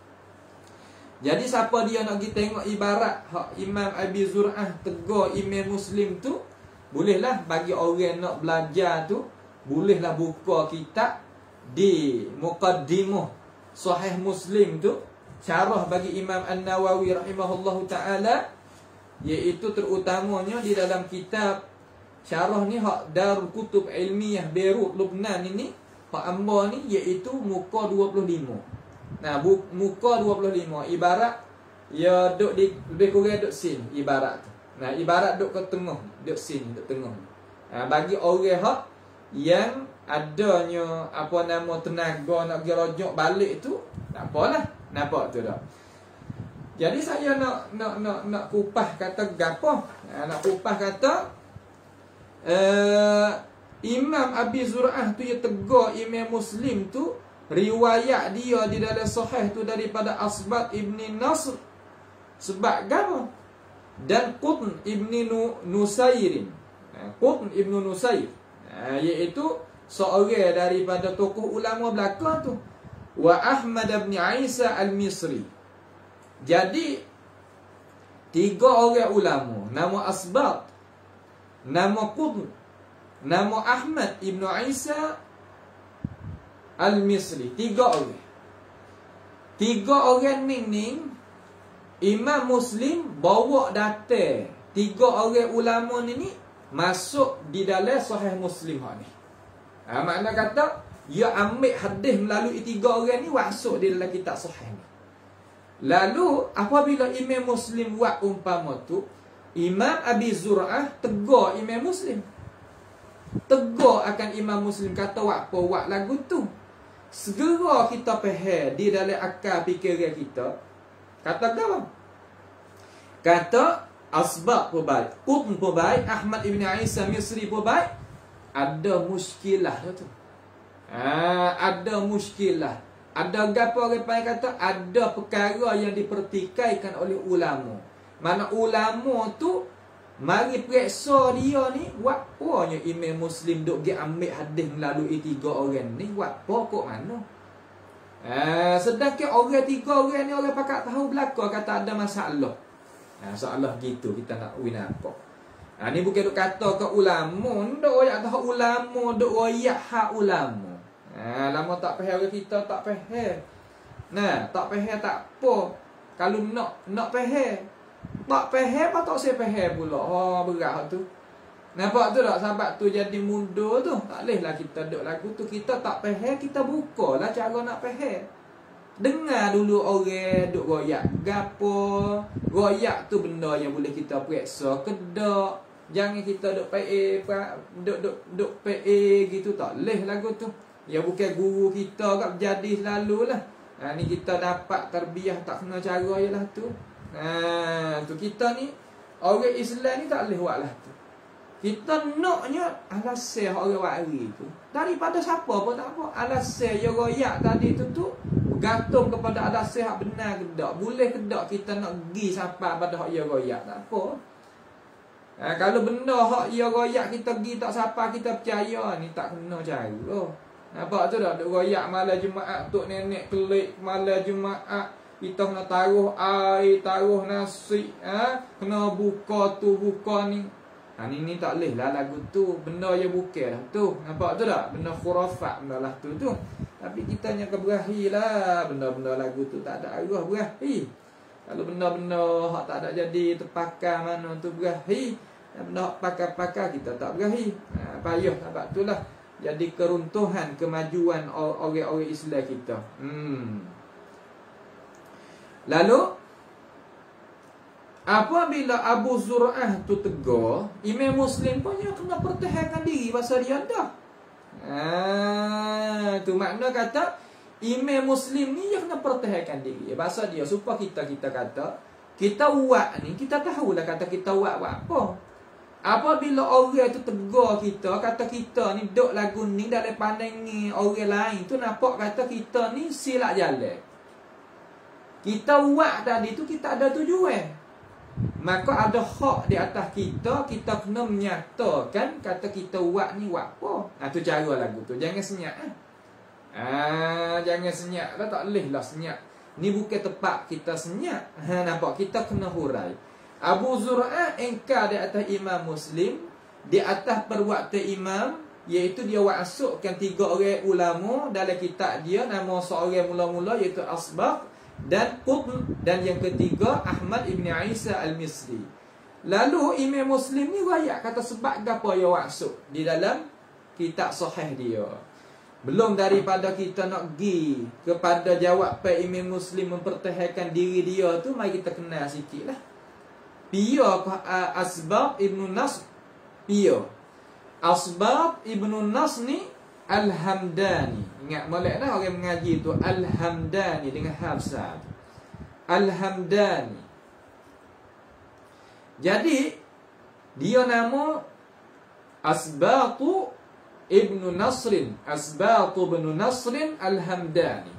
Jadi siapa dia nak pergi tengok ibarat hak Imam Abi Zur'ah tegur Imam Muslim tu, bolehlah bagi orang nak belajar tu, bolehlah buka kitab di Muqaddimah Sahih Muslim tu, syarah bagi Imam An-Nawawi rahimahullahu taala, iaitu terutamanya di dalam kitab syarah ni hak Darul Kutub Ilmiah Beirut Lubnan ini, hak amba ni, iaitu muka dua puluh lima. Nah, bu, muka dua puluh lima ibarat ya duk di lebih kurang duk sin ibarat tu. Nah, ibarat duk ke tengah, duk sin duk tengah. Nah, bagi orang hak yang adanya apa nama tenaga nak pergi rojok balik tu, tak apalah, nampak tu dah. Jadi saya nak nak nak nak kupas kata gapo? Ha, nak kupas kata uh, Imam Abi Zur'ah tu dia tegur Imam Muslim tu, riwayat dia di dalam sahih tu daripada Asbat ibni Nasr sebab gapo? Dan Qutn ibni Nusairin. Ha, Qutn ibnu Nusair. Ha, iaitu seorang daripada tokoh ulama belaka tu. Wa Ahmad ibn Isa al-Misri. Jadi tiga orang ulama, nama Asbat, nama Qutb, nama Ahmad ibnu Isa al-Misri, tiga orang. Tiga orang ni ni Imam Muslim bawa data tiga orang ulama ni ni masuk di dalam Sahih Muslim hak ni. Ha, makna kata dia ambil hadis melalui tiga orang ni masuk di dalam kitab Sahih ni. Lalu apabila Imam Muslim buat umpama tu, Imam Abi Zur'ah tegur Imam Muslim, tegur akan Imam Muslim, kata wak apa wak lagu tu. segera kita faham di dalam akal fikiran kita. Kata apa? Kata Asbaq pun baik, Qutn pun baik, Ahmad Ibn Isa Misri pun baik. Ada muskilah tu. Ha, ada muskilah. Ada gapo orang panggil kata ada perkara yang dipertikaikan oleh ulama. Mana ulama tu mari periksa dia ni, buat apanya Imam Muslim duk pergi ambil hadis melalui tiga orang ni, buat apa kok mana? Ha, sedangkan orang tiga orang ni orang pakak tahu belaka kata ada masalah. Ha, masalah gitu kita nak win apa? Ha, ni bukan duk kata ke ulama, ndak royak tahu ulama, duk royak hak ulama. Ha, lama tak faham orang kita tak faham. Nah, tak faham tak apa. Kalau nak nak faham, tak faham apa tak saya faham pula. Oh, berat tu. Nampak tu tak sahabat tu jadi mundur tu. Tak bolehlah kita duk lagu tu kita tak faham, kita bukalah cara nak faham. Dengar dulu orang duk royak gapo. Royak tu benda yang boleh kita periksa ke dak. Jangan kita duk pe duk duk duk pe gitu tak boleh lagu tu. Ya bukan guru kita kat jadi selalulah. Ha, ni kita dapat terbiah tak kena cara ialah tu. Ha, tu kita ni orang Islam ni tak boleh buat lah tu. Kita naknya alasan orang wari tu. Daripada siapa pun tak apa. Alasan yang royak tadi tu tu bergantung kepada alasan hak benar ke tak. Boleh ke tak kita nak pergi sampai pada hak yang royak tak apa. Ha, kalau benda hak yang royak kita pergi tak sampai kita percaya ni tak kena cara. Nampak tu tak? Duk royak malam Jumaat tok nenek kelik malam Jumaat kita kena taruh air, taruh nasi, ha? Kena buka tu, buka ni. Ha, ni ni tak boleh lah lagu tu. Benda yang bukan lah tu. Nampak tu tak? Benda khurafat benda lah tu tu. Tapi kita hanya keberahi lah. Benda-benda lagu tu tak ada arah berahi. Kalau benda-benda hak tak ada jadi terpakai mana tu berahi. Benda hak pakar-pakar kita tak berahi. Ha, payah sebab tu lah. Jadi keruntuhan kemajuan orang-orang Islam kita. Hmm. Lalu apabila Abu Zur'ah tu tegur, Imam Muslim pun dia kena pertahankan diri pasal dia dah. Ah, tu makna kata Imam Muslim ni dia kena pertahankan diri pasal dia supaya kita kita kata kita buat ni kita tahulah kata kita buat buat apa. Apabila orang tu tegur kita, kata kita ni duk lagu ni dalam pandangan orang lain tu nampak kata kita ni silap jalan. Kita buat tadi tu kita ada tujuan. Maka ada hak di atas kita, kita kena menyatakan kata kita buat ni buat apa. Ha, tu cara lagu tu. Jangan senyap. Eh? Ah, jangan senyap lah, tak boleh lah senyap. Ni bukan tempat kita senyap. Ha, nampak kita kena hurai. Abu Zur'ah engkar di atas Imam Muslim, di atas perbuatan imam, iaitu dia masukkan tiga orang ulama dalam kitab dia, nama seorang mula-mula iaitu Asbaq dan Qutn, dan yang ketiga Ahmad Ibn Isa Al-Misri. Lalu Imam Muslim ni rakyat kata sebab apa dia masuk di dalam kitab sahih dia. Belum daripada kita nak pergi kepada jawapan Imam Muslim mempertahankan diri dia tu, mari kita kenal sikit lah. Pia Asbaq Ibn Nas. Pia Asbaq Ibn Nas ni Al-Hamdani. Ingat molek dah orang mengaji tu Al-Hamdani dengan Hafsah. Al-Hamdani. Jadi dia nama Asbaq Ibn Nasrin. Asbaq Ibn Nasrin Al-Hamdani.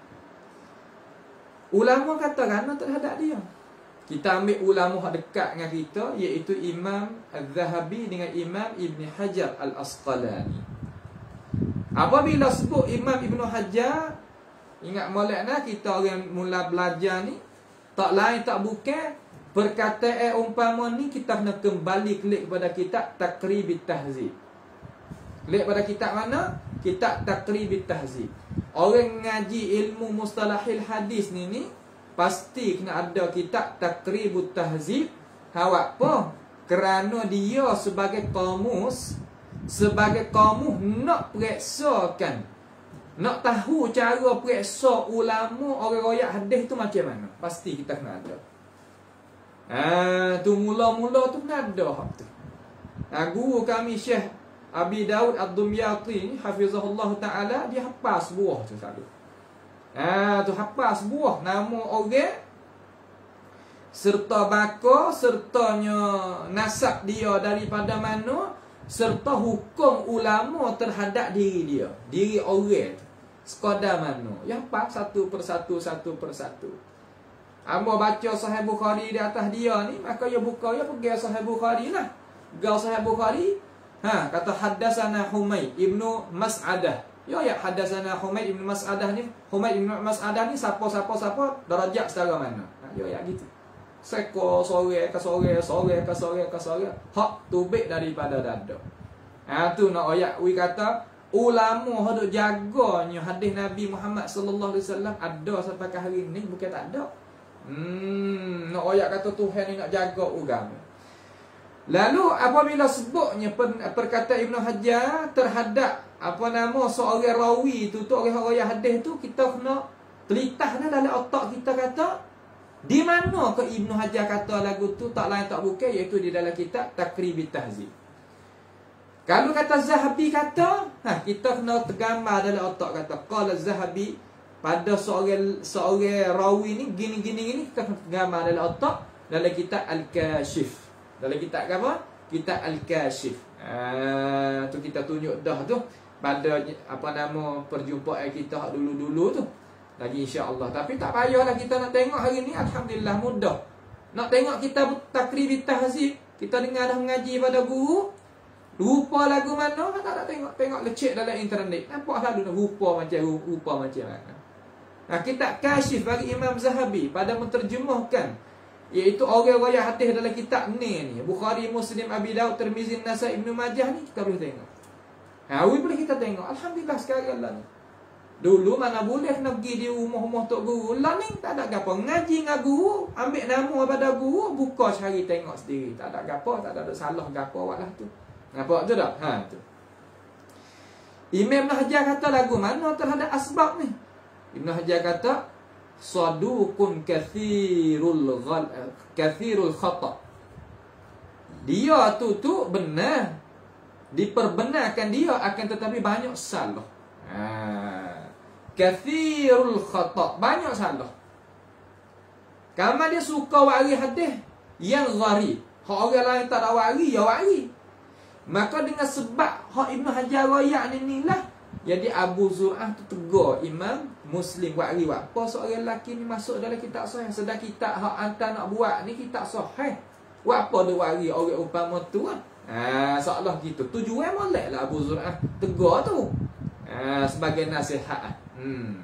Ulama kata kerana terhadap dia. Kita ambil ulama yang dekat dengan kita, iaitu Imam Al-Zahabi dengan Imam Ibn Hajar Al-Asqalani. Apabila sebut Imam Ibn Hajar, ingat molek nah kita orang mula belajar ni, tak lain tak bukan perkataan umpama ni kita kena kembali klik kepada kitab Taqribut Tahzib. Klik pada kitab mana? Kitab Taqribut Tahzib. Orang ngaji ilmu mustalahil hadis ni ni pasti kena ada kitab Taqribut Tahzib. Hawak apa? Kerana dia sebagai kamus, sebagai kamus nak periksakan, nak tahu cara periksa ulama orang royak hadis tu macam mana. Pasti kita kena ada. Ah, tu mula-mula tu kena ada hak tu. Ah, guru kami Syekh Abi Daud Ad-Dumyati hafizahullah taala, dia hafal sebuah tu selalu. Ah tu hafal sebuah nama orang serta baka sertanya nasab dia daripada mana, serta hukum ulama terhadap diri dia, diri orang tu sekadar mana. Ya hafal satu persatu satu persatu. Amba baca Sahih Bukhari di atas dia ni, maka ya buka ya pergi Sahih Bukhari lah. Gau Sahih Bukhari, ha kata haddatsana Humaid ibnu Mas'adah. Ya ya haddatsana Humaid ibnu Mas'adah ni, Humaid ibnu Mas'adah ni siapa siapa siapa darajat setara mana. Ha, ya ya gitu. Seko sore ke sore, sore ke sore ke sore, hak tubik daripada dada. Ha tu nak ayat wi kata ulama hendak jaganya hadis Nabi Muhammad sallallahu alaihi wasallam ada sampai ke hari ni, bukan tak ada. Hmm, nak ayat kata Tuhan ni nak jaga agama. Lalu apabila sebutnya per, perkataan Ibnu Hajar terhadap apa nama seorang rawi tu tu orang yang hadis tu, kita kena telitah dalam otak kita kata di mana ke Ibnu Hajar kata lagu tu tak lain tak bukan iaitu di dalam kitab Takribit Tahzib. Kalau kata Zahabi kata, ha, kita kena tergambar dalam otak kata qala Zahabi pada seorang seorang rawi ni gini-gini ni, kita kena tergambar dalam otak dalam kitab Al-Kashif. Dalam kitab apa? Kitab Al-Kashif. Ah tu kita tunjuk dah tu pada apa nama perjumpaan kita hak dulu-dulu tu. Lagi insya-Allah. Tapi tak payahlah kita nak tengok hari ni, alhamdulillah mudah. Nak tengok kita Takribit Tahzib, kita dengar dah mengaji pada guru. Rupa lagu mana, tak tak tengok, tengok lecek dalam internet. Nampak lalu rupa macam rupa macam mana. Nah, kitab Kashif bagi Imam Zahabi pada menterjemahkan iaitu orang-orang yang hadis dalam kitab ni ni, Bukhari, Muslim, Abi Daud, Tirmizi, Nasai, Ibnu Majah ni, kita boleh tengok. Ha, we boleh kita tengok. Alhamdulillah sekarang lah ni. Dulu mana boleh nak pergi di rumah-rumah tok guru. Lah ni tak ada gapo. Ngaji dengan guru, ambil nama pada guru, buka cari tengok sendiri. Tak ada gapo, tak ada salah gapo awak lah tu. Nampak tu tak? Ha tu. Imam Ibn Hajar kata lagu mana terhadap asbab ni? Ibn Hajar kata saduqun kathirul ghal kathirul khata. Dia tu tu benar. Diperbenarkan dia akan tetapi banyak salah. Ha. Kathirul khata, banyak salah. Kamu dia suka wari hadis yang gharib. Hak orang lain tak ada wari, ya wari. Maka dengan sebab hak Ibnu Hajar royak ni ni lah, jadi Abu Zur'ah tu tegur Imam Muslim buat riwayat. Apa seorang lelaki ni masuk dalam kitab sahih, sedang kitab hak anta nak buat ni kitab sahih. Buat apa dia wari orang umpama tu kan? Ha, seolah gitu. Tujuan molek lah Abu Zur'ah tegur tu. Ha, sebagai nasihat. Hmm.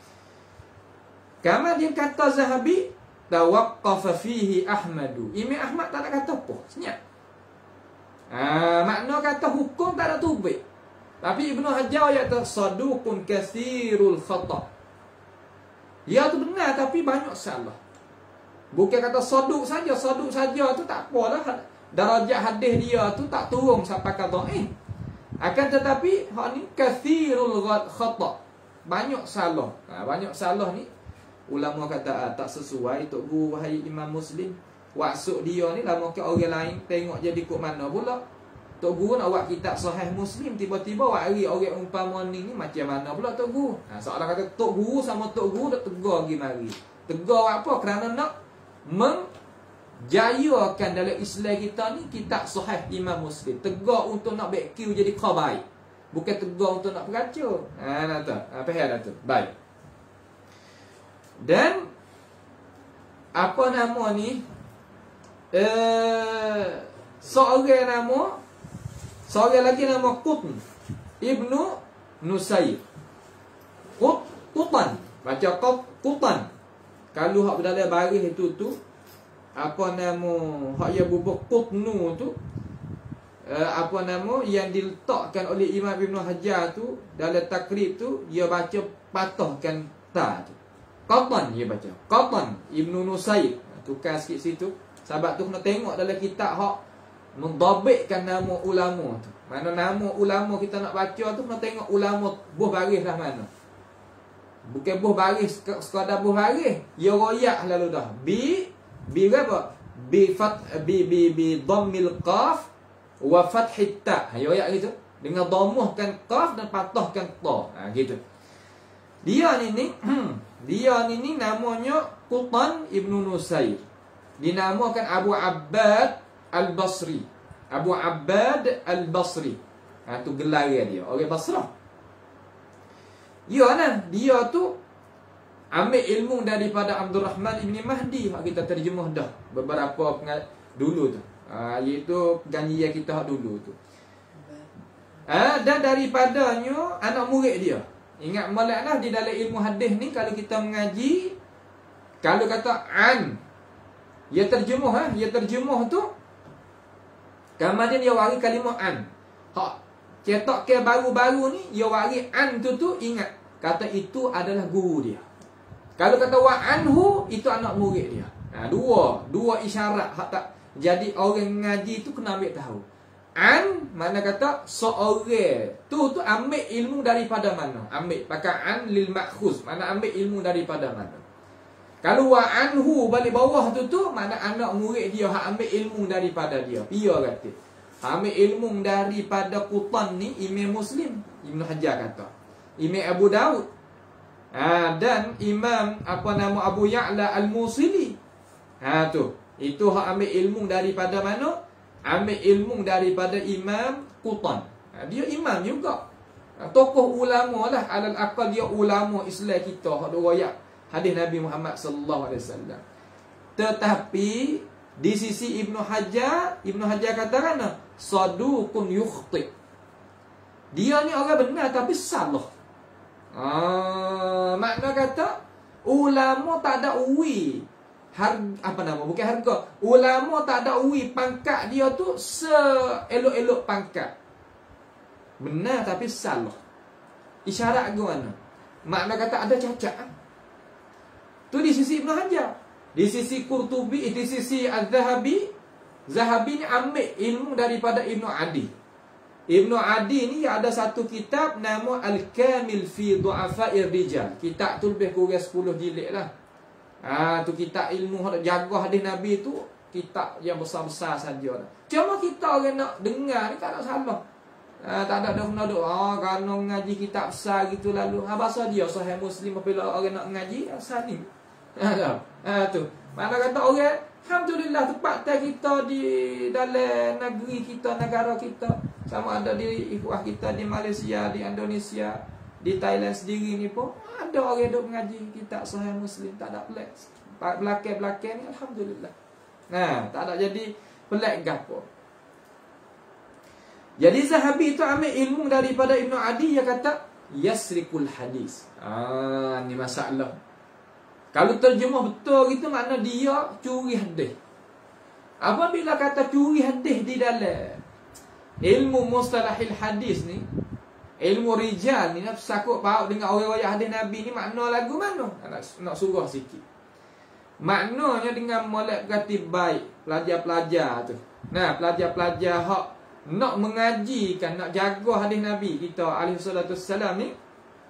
Kemudian kata Zahabi, tawaqqafa fihi Ahmadu. Imam Ahmad tak nak kata apa. Senyap. Ha, makna kata hukum tak ada tubik. Tapi Ibnu Hajar ayat saduqun kathirul khata. Ya tu benar tapi banyak salah. Bukan kata saduq saja, saduq saja tu tak apalah. Darajat hadis dia tu tak turun sampai ke dhaif. Akan tetapi hak ni kathirul khata. Banyak salah. Ha, banyak salah ni ulama kata ah, tak sesuai tok guru wahai Imam Muslim. Maksud dia ni lama ke orang lain tengok jadi kok mana pula. Tok guru nak buat kitab Sahih Muslim, tiba-tiba wari orang umpama ni ni macam mana pula tok guru. Ha, soalan kata tok guru sama tok guru dak tegur pergi mari. Tegur apa? Kerana nak menjayakan dalam Islam kita ni kitab Sahih Imam Muslim. Tegur untuk nak baik Q jadi khabai. Bukan tegur untuk nak peracun. Ha nak tak? Apa hal tu? Baik. Dan apa nama ni? Eh, seorang nama seorang lagi nama Qutn Ibnu Nusayr. Qut Qutan, baca Qutan. Kalau hak dalam baris itu tu apa nama hak yang bubuk Qutnu tu, eh, apa nama yang diletakkan oleh Imam Ibnu Hajar tu dalam takrib tu, dia baca patahkan ta tu. Qutan dia baca. Qutan Ibnu Nusayr. Tukar sikit situ. Sebab tu kena tengok dalam kitab hak mendabitkan nama ulama tu. Mana nama ulama kita nak baca tu kena tengok ulama buh baris lah mana. Bukan buh baris sekadar buh baris. Ya royak lalu dah. Bi bi apa? Bi fat bi bi bi dhammil qaf wa fathit ta. Ya royak gitu. dengan dhammahkan qaf dan patahkan ta. Ha, gitu. Dia ni ni dia ni ni namanya Qutan Ibnu Nusair. Dinamakan Abu Abbad Al-Basri. Abu Abbad Al-Basri. Ha, tu gelar dia, orang Basrah. Ya nah, dia tu ambil ilmu daripada Abdul Rahman Ibn Mahdi. Kita terjemah dah beberapa dulu tu. Ha, iaitu ganjian kita dulu tu. Ha, dan daripadanya anak murid dia. Ingat moleklah di dalam ilmu hadis ni, kalau kita mengaji, kalau kata an, dia terjemah ha, dia terjemah tu kemudian dia wari kalimah an. Hak cetak ke baru-baru ni, dia wari an tu tu ingat kata itu adalah guru dia. Kalau kata wa anhu, itu anak murid dia. Ha, dua, dua isyarat hak tak. Jadi orang ngaji tu kena ambil tahu. An mana kata seorang tu tu ambil ilmu daripada mana? Ambil pakai an lil makhuz, mana ambil ilmu daripada mana? Kalau wa anhu balik bawah tu tu mana anak murid dia hak ambil ilmu daripada dia. Dia kata. Ambil ilmu daripada Qutan ni Imam Muslim, Ibnu Hajar kata. Imam Abu Daud. Ha, dan Imam apa nama Abu Ya'la Al-Musili. Ha tu. Itu hak ambil ilmu daripada mana? Ambil ilmu daripada Imam Qutan. Ha, dia imam juga. Ha, tokoh ulama lah. Alal aqal dia ulama Islam kita. Hak riwayat hadis Nabi Muhammad sallallahu alaihi wasallam. Tetapi di sisi Ibnu Hajar, Ibnu Hajar katakan saduqun yukhti. Dia ni orang benar tapi salah. Ah, makna kata ulama tak ada uwi. Harga, apa nama? Bukan harga. Ulama tak ada uwi pangkat dia tu seelok-elok pangkat. Benar tapi salah. Isyarat ke mana? Makna kata ada cacat. Tu di sisi Ibnu Hajar. Di sisi Qurtubi, di sisi Az-Zahabi, Zahabi ni ambil ilmu daripada Ibnu Adi. Ibnu Adi ni ada satu kitab nama Al-Kamil fi Du'afa'ir Rijal. Kitab tu lebih kurang sepuluh jilid lah. Ha, tu kitab ilmu jaga hadis Nabi tu, kitab yang besar-besar saja. Cuma kita orang nak dengar ni tak ada salah. Ha, tak ada dah kena duk ah kalau ngaji kitab besar gitu lalu. Ha, bahasa dia Sahih Muslim apabila orang nak ngaji asal ni. Ha, ha tu. Mana kata orang alhamdulillah tempat kita di dalam negeri kita, negara kita, sama ada di ikhwah kita di Malaysia, di Indonesia, di Thailand sendiri ni pun ada orang duk mengaji kitab Sahih Muslim, tak ada pelik. Belakang-belakang ni alhamdulillah. Nah, tak ada jadi pelik gapo. Jadi Zahabi itu ambil ilmu daripada Ibnu Adi, dia kata yasrikul hadis. Ah, ni masalah. Kalau terjemah betul gitu makna dia curi hadis. Apabila kata curi hadis di dalam ilmu mustalahil hadis ni, ilmu rijal ni, nak sakut paut dengan orang-orang hadis Nabi ni, makna lagu mana? Nak, nak surah sikit. Maknanya dengan molek berkati baik pelajar-pelajar tu. Nah, pelajar-pelajar hak nak mengajikan, nak jaga hadis Nabi kita alaihi salatu wassalam ni,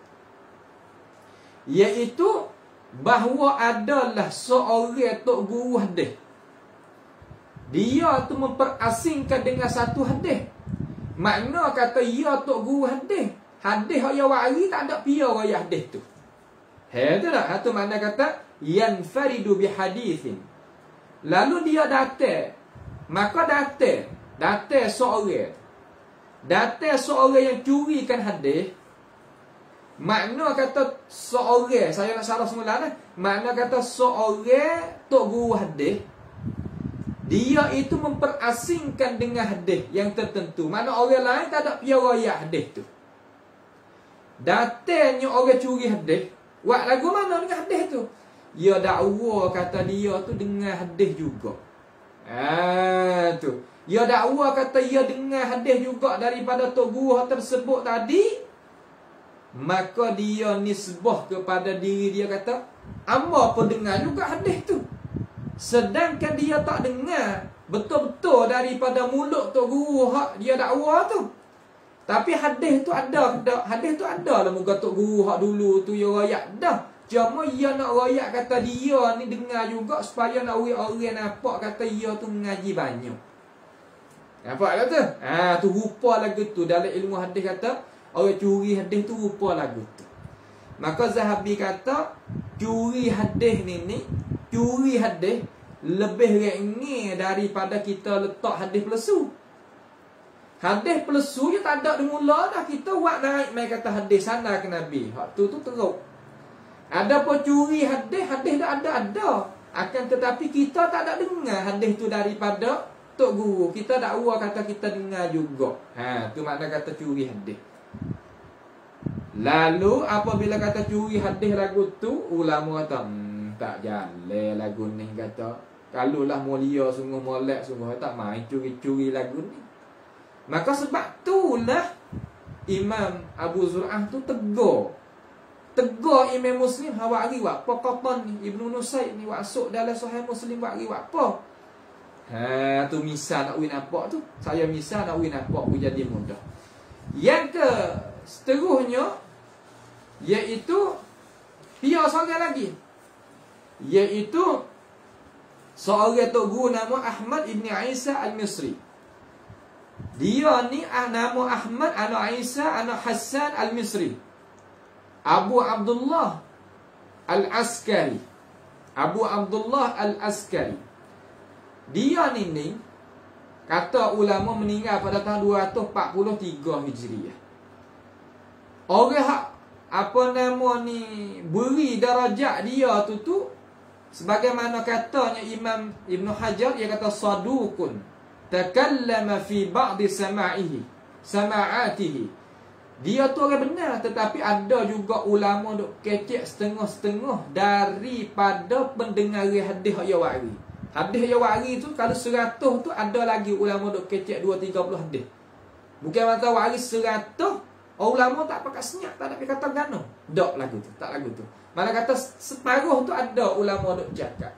iaitu bahawa adalah seorang tok guru hadis. Dia tu memperasingkan dengan satu hadis. Makna kata ia tok guru hadis. Hadis yang wari tak ada pia raya hadis tu. He tu tak? Itu makna kata yanfaridu bihadithin. Lalu dia datang. Maka datang. Datang seorang. Datang seorang yang curikan hadis. Makna kata seorang, saya nak salah semula lah. Makna kata seorang tok guru hadis, dia itu memperasingkan dengan hadis yang tertentu. Mana orang lain tak ada piawaya hadis tu. Datangnya orang curi hadis, buat lagu mana dengan hadis tu? Dia dakwa kata dia tu dengar hadis juga. Ah tu. Dia dakwa kata dia dengar hadis juga daripada tok guru tersebut tadi. Maka dia nisbah kepada diri dia kata amba pun dengar juga hadis tu. Sedangkan dia tak dengar betul-betul daripada mulut tok guru hak dia dakwa tu. Tapi hadis tu ada, hadis tu ada lah muka tok guru hak dulu tu dia royak dah. Cuma dia nak royak kata dia ni dengar juga supaya nak orang-orang nampak kata dia tu mengaji banyak. Nampak tak tu? Ha, tu rupa lagu tu. Dalam ilmu hadis kata, orang curi hadis tu rupa lagu tu. Maka Zahabi kata, curi hadis ni ni, curi hadis lebih ringan daripada kita letak hadis pelesu. Hadis pelesu je tak ada di mula dah. Kita buat naik main kata hadis sana ke Nabi. Hak tu tu teruk. Ada pun curi hadis, hadis dah ada-ada. Akan tetapi kita tak ada dengar hadis tu daripada Tok Guru. Kita dakwa kata kita dengar juga. Ha, tu makna kata curi hadis. Lalu apabila kata curi hadis lagu tu, ulama kata, hmm, tak jalan lagu ni kata. Kalulah mulia sungguh molek sungguh tak main curi-curi lagu ni. Maka sebab itulah Imam Abu Zur'ah tu tegur. Tegur Imam Muslim hawa hari buat apa Qatan ni, Ibnu Nusaid ni masuk dalam Sahih Muslim buat hari buat apa. Ha, tu misal nak win nampak tu. Saya misal nak win nampak pun jadi mudah. Yang ke seterusnya iaitu dia seorang lagi, iaitu seorang Tok Guru nama Ahmad Ibn Isa Al-Misri. Dia ni nama Ahmad anak Isa anak Hassan Al-Misri, Abu Abdullah Al-Askari. Abu Abdullah Al-Askari. Dia ni ni kata ulama meninggal pada tahun dua ratus empat puluh tiga Hijriah. Orang hak apa nama ni beri darajat dia tu tu sebagaimana katanya Imam Ibn Hajar, dia kata saduqun takallama fi ba'di sama'ihi sama'atihi. Dia tu orang benar, tetapi ada juga ulama duk kecek setengah-setengah daripada pendengar hadis yang wari. Hadis yang wari tu kalau seratus tu ada lagi ulama duk kecek dua tiga puluh hadis. Bukan mata wari seratus, ulama tak pakai senyap, tak nak kata gano. Dok lagu tu, tak lagu tu. Mana kata separuh tu ada ulama duk cakap.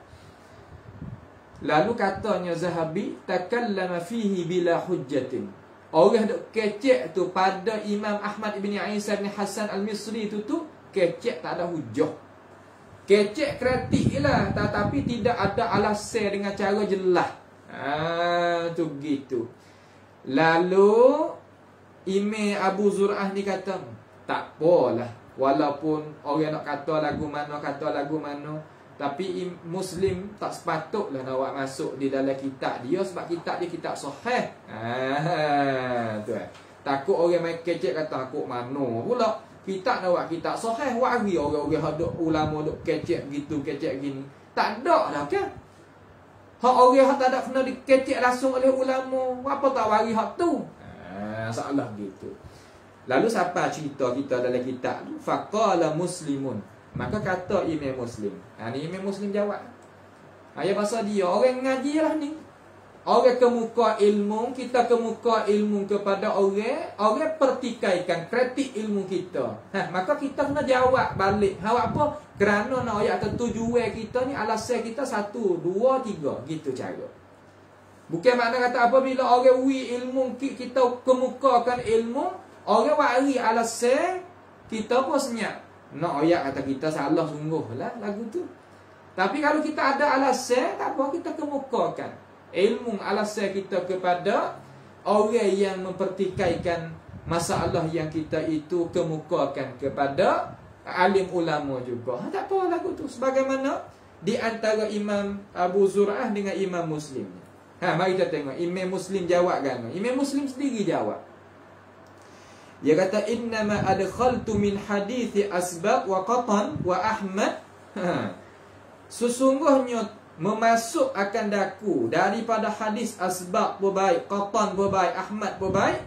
Lalu katanya Zahabi, takallama fihi bila hujjatin. Orang duk kecek tu pada Imam Ahmad Ibn Isa bin Hassan Al-Misri tu tu kecek tak ada hujah. Kecek kreatif lah, tetapi tidak ada alasan dengan cara jelas. Ah, tu gitu. Lalu Imam Abu Zur'ah ni kata, tak apalah, walaupun orang nak kata lagu mana, kata lagu mana, tapi Muslim tak sepatutlah nak buat masuk di dalam kitab dia, sebab kitab dia kitab sahih. Ah, tu eh. Takut orang main kecek kata aku mana pula. Kitab nak buat kitab sahih, wari orang-orang haduk ulama duk kecek gitu, kecek gini. Tak ada dah kan? Hak orang hak tak ada kena dikecek langsung oleh ulama, apa tak wari hak tu? Ah, salah gitu. Lalu siapa cerita kita dalam kitab tu? Faqala Muslimun. Maka kata Imam Muslim. Ha, ni Imam Muslim jawab. Ha, ya pasal dia orang ngaji lah ni. Orang kemuka ilmu, kita kemuka ilmu kepada orang, orang pertikaikan kritik ilmu kita. Ha, maka kita kena jawab balik. Ha, apa? Kerana nak ayat tujuan kita ni, alasan kita satu, dua, tiga. Gitu cara. Bukan makna kata apabila orang wi ilmu, kita kemukakan ilmu, orang wari alasan, kita pun senyap. Nak ayat kata kita salah sungguh lah lagu tu. Tapi kalau kita ada alasan, tak apa, kita kemukakan ilmu alasan kita kepada orang yang mempertikaikan masalah yang kita itu kemukakan kepada alim ulama juga. Ha, tak apa lagu tu. Sebagaimana di antara Imam Abu Zur'ah dengan Imam Muslim. Ha, mari kita tengok Imam Muslim jawab kan. Imam Muslim sendiri jawab. Dia kata innama adkhaltu min hadithi Asbaq wa Qatan wa Ahmad. Ha. Sesungguhnya memasuk akan daku daripada hadis Asbaq pun baik, Qatan pun baik, Ahmad pun baik.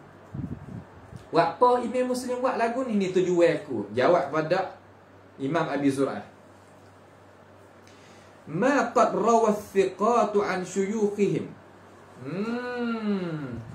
Buat apa Imam Muslim buat lagu ni? Ni tujuan aku. Jawab pada Imam Abi Zur'ah. Ma qad rawa thiqatu an syuyukhihim. Hmm.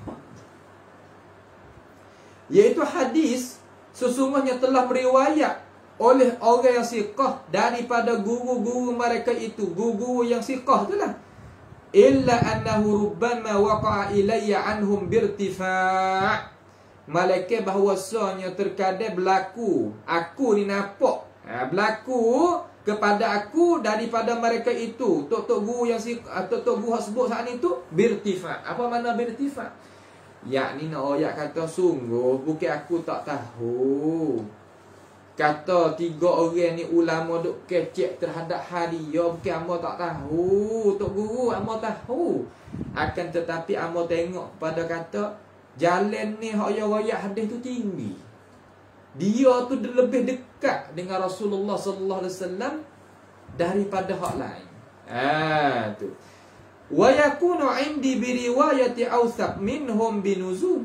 Iaitu hadis sesungguhnya telah meriwayat oleh orang yang siqah daripada guru-guru mereka itu, guru-guru yang siqah itulah. Illa annahu rubbama waqa'a ilayya anhum birtifa'. Malaikat bahawasanya terkadang berlaku, aku ni nampak ha, berlaku kepada aku daripada mereka itu. Tok-tok guru yang si tok-tok guru sebut saat ni tu birtifat. Apa makna birtifat? Yakni nak ayat kata sungguh bukan aku tak tahu. Kata tiga orang ni ulama duk kecek terhadap hadiah, bukan amo tak tahu. Tok guru amo tahu. Akan tetapi amo tengok pada kata jalan ni hak ayat hadis tu tinggi. Dia tu lebih dekat dengan Rasulullah sallallahu alaihi wasallam daripada hak lain. Ah tu. Wa yakunu 'indi bi riwayati awsaq minhum binuzul.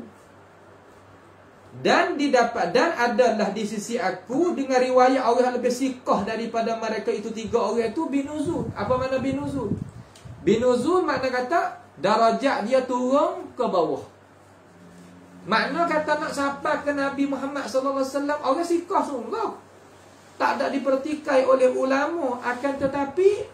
Dan didapat dan adalah di sisi aku dengan riwayat orang lebih siqah daripada mereka itu tiga orang itu binuzul. Apa makna binuzul? Binuzul makna kata darajat dia turun ke bawah. Makna kata nak sampai ke Nabi Muhammad sallallahu alaihi wasallam orang siqah sungguh. Tak ada dipertikai oleh ulama, akan tetapi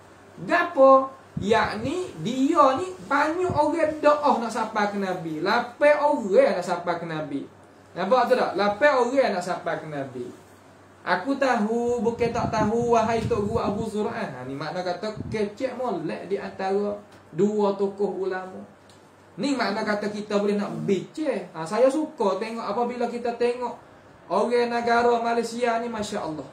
gapo? Yakni dia ni banyak orang doa nak sampai ke Nabi. Lapai orang nak sampai ke Nabi. Nampak tu tak? Lapai orang nak sampai ke Nabi. Aku tahu bukan tak tahu wahai Tok Guru Abu Zur'an. Ha, ni makna kata kecek molek di antara dua tokoh ulama. Ni makna kata kita boleh nak bincang. Ha, saya suka tengok apabila kita tengok orang negara Malaysia ni, Masya Allah.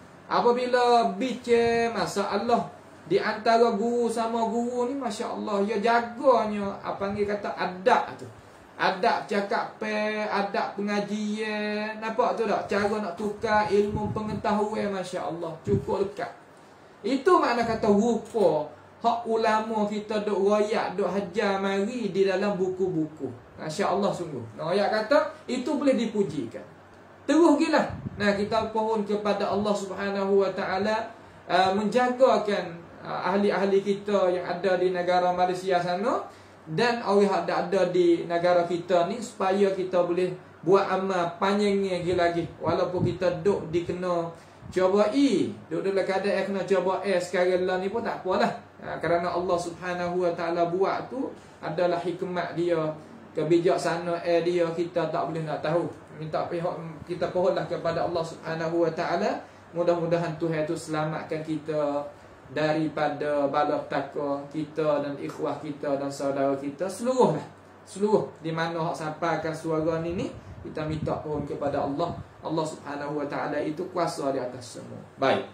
Apabila bincang masalah di antara guru sama guru ni, Masya Allah, dia jaganya apa panggil kata adab tu. Adab cakap pe, adab pengajian. Nampak tu tak? Cara nak tukar ilmu pengetahuan, Masya Allah, cukup dekat. Itu makna kata rupa hak ulama kita duk royak, duk hajar mari di dalam buku-buku. Masya Allah sungguh. Nah, ayat kata itu boleh dipujikan. Terus gilah. Nah, kita pohon kepada Allah Subhanahu wa taala uh, menjagakan uh, ahli-ahli kita yang ada di negara Malaysia sana dan orang yang ada di negara kita ni supaya kita boleh buat amal panjangnya lagi. Walaupun kita duk dikena cuba I, duk dalam keadaan kena cuba S sekarang lah ni pun tak apalah. Ha, kerana Allah Subhanahu wa taala buat tu adalah hikmat dia, kebijaksanaan dia, kita tak boleh nak tahu. Minta pihak kita pohonlah kepada Allah Subhanahu wa taala, mudah-mudahan Tuhan tu selamatkan kita daripada bala petaka kita dan ikhwah kita dan saudara kita seluruhlah. Seluruh di mana hak sampaikan suara ni ni, kita minta pohon kepada Allah. Allah Subhanahu wa taala itu kuasa di atas semua. Baik.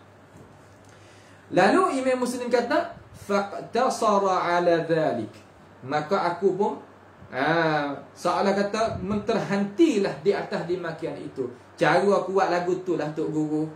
Lalu Imam Muslim kata faqtasara ala dhalik, maka aku pun ha, seolah kata menterhentilah di atas dimakian itu. Cara aku buat lagu tu lah Tok Guru.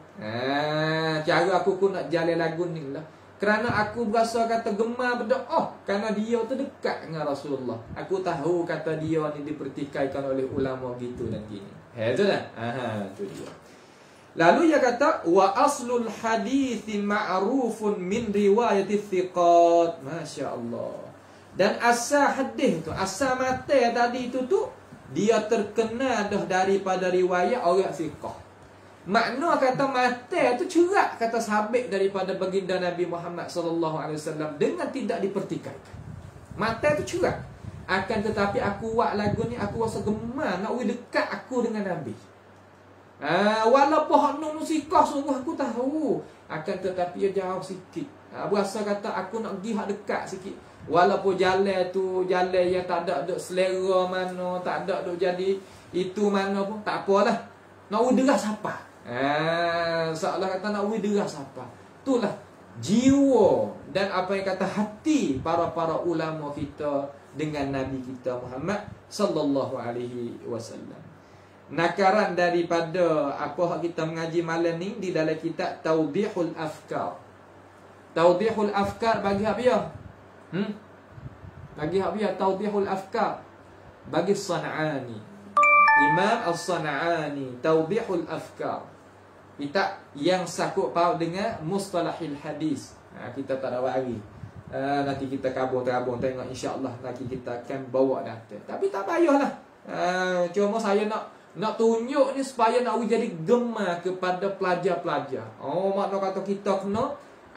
Ha, cara aku pun nak jalan lagu ni lah. Kerana aku berasa kata gemar berdoa, kerana dia tu dekat dengan Rasulullah. Aku tahu kata dia ni dipertikaikan oleh ulama gitu dan gini. Ha, tu dah. Ha, tu dia. Lalu dia kata wa aslul hadits ma'rufun min riwayati thiqat. Masya-Allah. Dan asal hadis tu, asal mata tadi itu tu dia terkenal dah daripada riwayat orang thiqah. Makna kata mata tu cerak kata sabit daripada baginda Nabi Muhammad sallallahu alaihi wasallam dengan tidak dipertikaikan. Mata tu cerak. Akan tetapi aku buat lagu ni aku rasa gemar nak dekat aku dengan Nabi. Ha, walaupun hak nun sikah sungguh aku tahu, akan tetapi dia jauh sikit. Ha, berasa kata aku nak pergi hak dekat sikit. Walaupun jalan tu jalan yang tak ada duk selera mana, tak ada duk jadi itu mana pun tak apalah. Nak udara siapa? Ha, seolah kata nak udara siapa? Itulah jiwa dan apa yang kata hati para-para ulama kita dengan Nabi kita Muhammad sallallahu alaihi wasallam. Nakaran daripada apa hak kita mengaji malam ni di dalam kitab Tawdihul Afkar. Tawdihul Afkar bagi hak dia. Hmm? Bagi hak dia Tawdihul Afkar bagi San'ani. Imam As-San'ani Tawdihul Afkar. Kitab yang sakut paut dengan mustalahil hadis. Ha, kita tak ada bagi. Uh, nanti kita kabung-kabung tengok insya-Allah nanti kita akan bawa data. Tapi tak payahlah. Uh, cuma saya nak nak tunjuk ni supaya nak jadi gemar kepada pelajar-pelajar. Oh, makna kata kita kena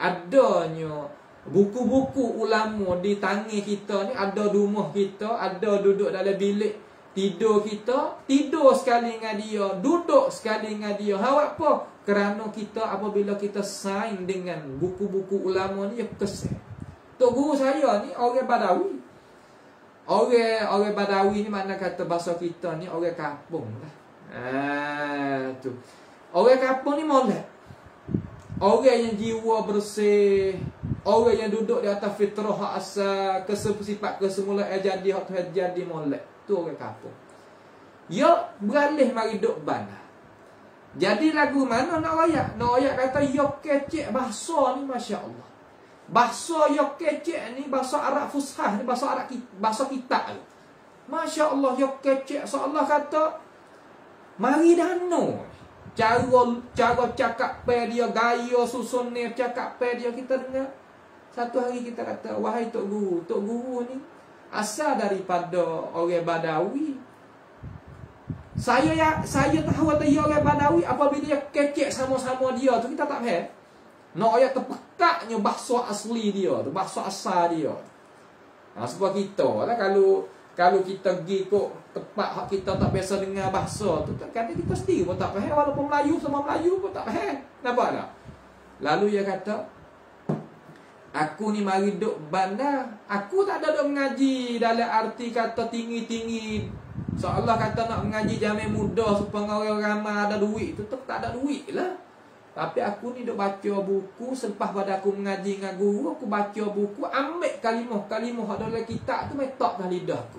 adanya buku-buku ulama di tangan kita ni, ada di rumah kita, ada duduk dalam bilik Tidur kita, tidur sekali dengan dia, duduk sekali dengan dia. Hawak apa? Kerana kita apabila kita sign dengan buku-buku ulama ni, ya kesal. Tok guru saya ni orang Badawi. Orang orang Badawi ni makna kata bahasa kita ni orang kampung lah. Ah tu. Orang kampung ni molek. Orang yang jiwa bersih, orang yang duduk di atas fitrah hak asal, kesifat kesemula yang jadi hak tu jadi molek. Tu orang kampung. Ya beralih mari duk bandar. Jadi lagu mana nak royak? Nak royak kata ya kecek bahasa ni masya-Allah. Bahasa ya kecek ni bahasa Arab Fushah ni, bahasa Arab bahasa kita. Masya-Allah ya kecek, seolah kata mari dano. Cara cara cakap pe dia, gaya susun ni cakap pe dia kita dengar. Satu hari kita kata, wahai tok guru, tok guru ni asal daripada orang Badawi. Saya ya, saya tahu kata dia orang Badawi apabila dia kecek sama-sama dia tu kita tak faham. Nak ayat terpekaknya bahasa asli dia tu, bahasa asal dia. Nah, sebab kita lah kalau kalau kita pergi kok tempat hak kita tak biasa dengar bahasa tu, kadang kita sendiri pun tak faham, walaupun Melayu sama Melayu pun tak faham. Nampak tak? Lalu dia kata, aku ni mari duk bandar, aku tak ada duk mengaji dalam arti kata tinggi-tinggi. Seolah kata nak mengaji zaman muda supaya orang ramai ada duit tu, tak ada duit lah. Tapi aku ni duk baca buku, selepas pada aku mengaji dengan guru, aku baca buku, ambil kalimah-kalimah ada dalam kitab tu, metak dah lidahku.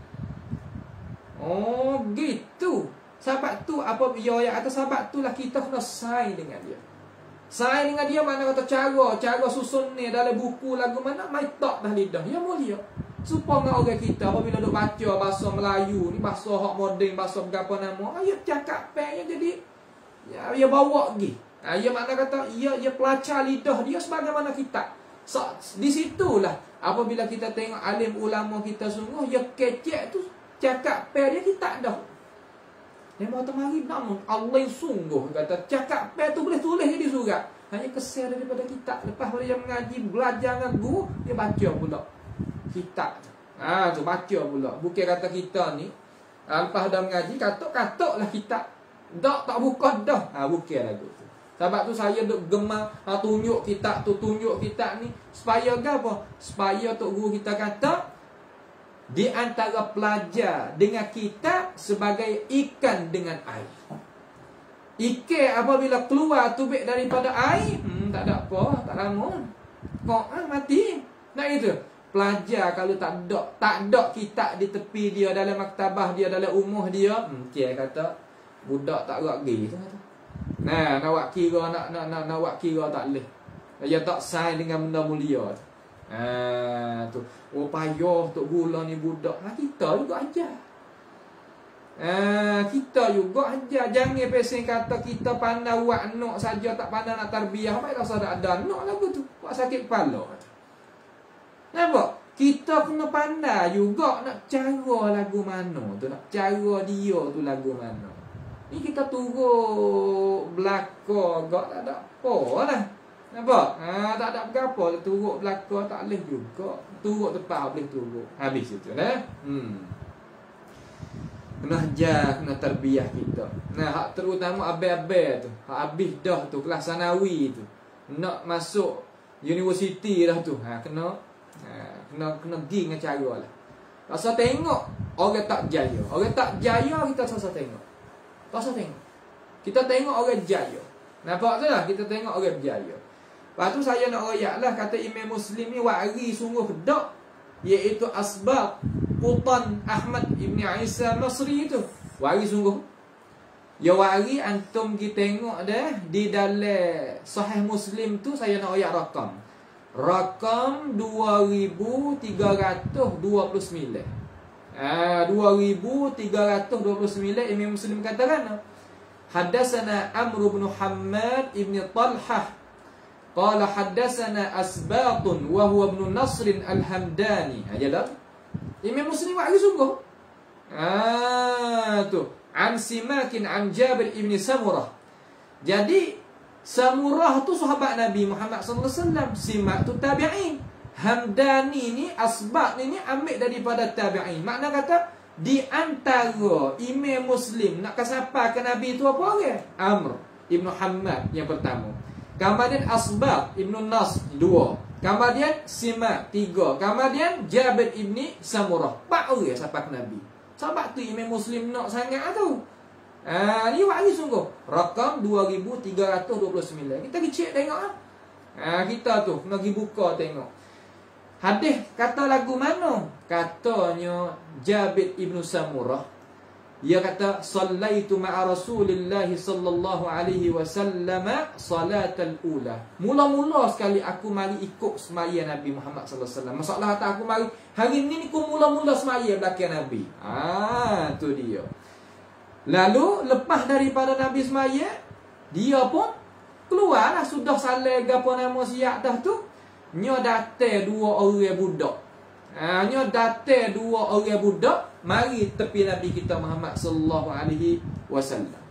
Oh gitu. Sebab tu apa dia yang kata, sebab tu lah kita kena sign dengan dia. Sign dengan dia mana kata cara, cara susun ni dalam buku lagu mana, metak dah lidah. Ya mulia. Supaya orang kita apabila duk baca bahasa Melayu ni, bahasa hak moden, bahasa berapa nama, ayat cakap pe jadi ya, dia bawa pergi. Ha, ia makna kata ia ia pelacak lidah dia sebagaimana kita. So, di situlah apabila kita tengok alim ulama kita sungguh ya kecek tu cakap pe dia kita dah. Dia mau temari namun Allah sungguh kata cakap pe tu boleh tulis jadi surat. Hanya kesal daripada kita. Lepas dia mengaji belajar dengan guru, dia baca pula kitab. Ah ha, tu baca pula. Bukan kata kita ni lepas dah mengaji katok-katoklah kitab. Dak tak buka dah. Ah ha, bukan lagu tu. Sebab tu saya duk gemar ha, tunjuk kitab tu, tunjuk kitab ni supaya apa? Supaya tok guru kita kata di antara pelajar dengan kitab sebagai ikan dengan air. Ikan apabila keluar tubik daripada air, hmm, tak ada apa, tak lama. Kok ah, mati. Nak gitu. Pelajar kalau tak ada tak ada kitab di tepi dia, dalam maktabah dia, dalam rumah dia, hmm, dia kata budak tak gerak gi tu kata. Nah, nak buat kira nak nak nak, nak buat kira tak boleh. Dia tak sign dengan benda mulia. Ah tu. Oh payah tok gula ni budak. Ha, kita juga ajar. Ah kita juga ajar. Jangan pesing kata kita pandai buat anak saja tak pandai nak tarbiyah. Baik rasa ada ada anak lagu tu. Buat sakit kepala. Nampak? Kita kena pandai juga nak cara lagu mana tu, nak cara dia tu lagu mana. Ni kita turut belakang gak tak ada apa lah. Nampak? Ha, tak ada apa-apa. Turut belakang tak boleh juga. Turut tepat boleh turut. Habis itu lah. Hmm. Kena ajar, kena tarbiyah kita. Nah, hak terutama abai-abai tu. Hak habis dah tu, kelas sanawi tu. Nak masuk universiti dah tu. Ha, kena ha, kena kena pergi dengan cara lah. Rasa tengok orang tak jaya. Orang tak jaya kita rasa tengok. Tak usah tengok. Kita tengok orang jaya. Nampak tu lah? Kita tengok orang jaya. Lepas tu saya nak royak lah. Kata Imam Muslim ni wari sungguh dak. Iaitu asbab Qutan Ahmad Ibn Isa Masri tu. Wari sungguh. Ya wari antum kita tengok dah. Di dalam Sahih Muslim tu saya nak royak rakam. Rakam dua ribu tiga ratus dua puluh sembilan. Ah, dua ribu tiga ratus dua puluh sembilan Imam Muslim katakan, haddatsana Amr bin Hammad ibn Talhah qala haddatsana Asbatun wa huwa ibn Nasr al-Hamdani. Ajalah Imam Muslim wahai sungguh. Ah tu an Simakin an Jabir ibn Samurah. Jadi Samurah tu sahabat Nabi Muhammad sallallahu alaihi wasallam, Simak tu tabi'in. Hamdani ni, asbab ni, ni ambil daripada tabi'in. Makna kata Di antara Imam Muslim nak kasapa ke Nabi itu apa orang? Amr Ibn Hammad yang pertama. Kemudian Asbaq Ibn Nas dua. Kemudian Sima tiga. Kemudian Jabir Ibni Samurah. Empat orang sapa ke Nabi. Sebab tu Imam Muslim nak sangat tu. Ah, ni wali sungguh. Rakam dua ribu tiga ratus dua puluh sembilan. Kita pergi cek tengok ah. Ah, kita tu nak pergi buka tengok. Hadis kata lagu mana? Katanya Jabir Ibn Samurah. Dia kata sallaitu ma'a Rasulillah sallallahu alaihi wasallam salatal ula. Mula-mula sekali aku mari ikut semaya Nabi Muhammad sallallahu alaihi wasallam. Masalah kata aku mari hari ni aku mula-mula semaya belakang Nabi. Ah, tu dia. Lalu lepas daripada Nabi semaya, dia pun keluarlah sudah saleh gapo nama siap dah tu. Nyo datang dua orang budak. Ha, nyo datang dua orang budak mari tepi Nabi kita Muhammad sallallahu alaihi wasallam.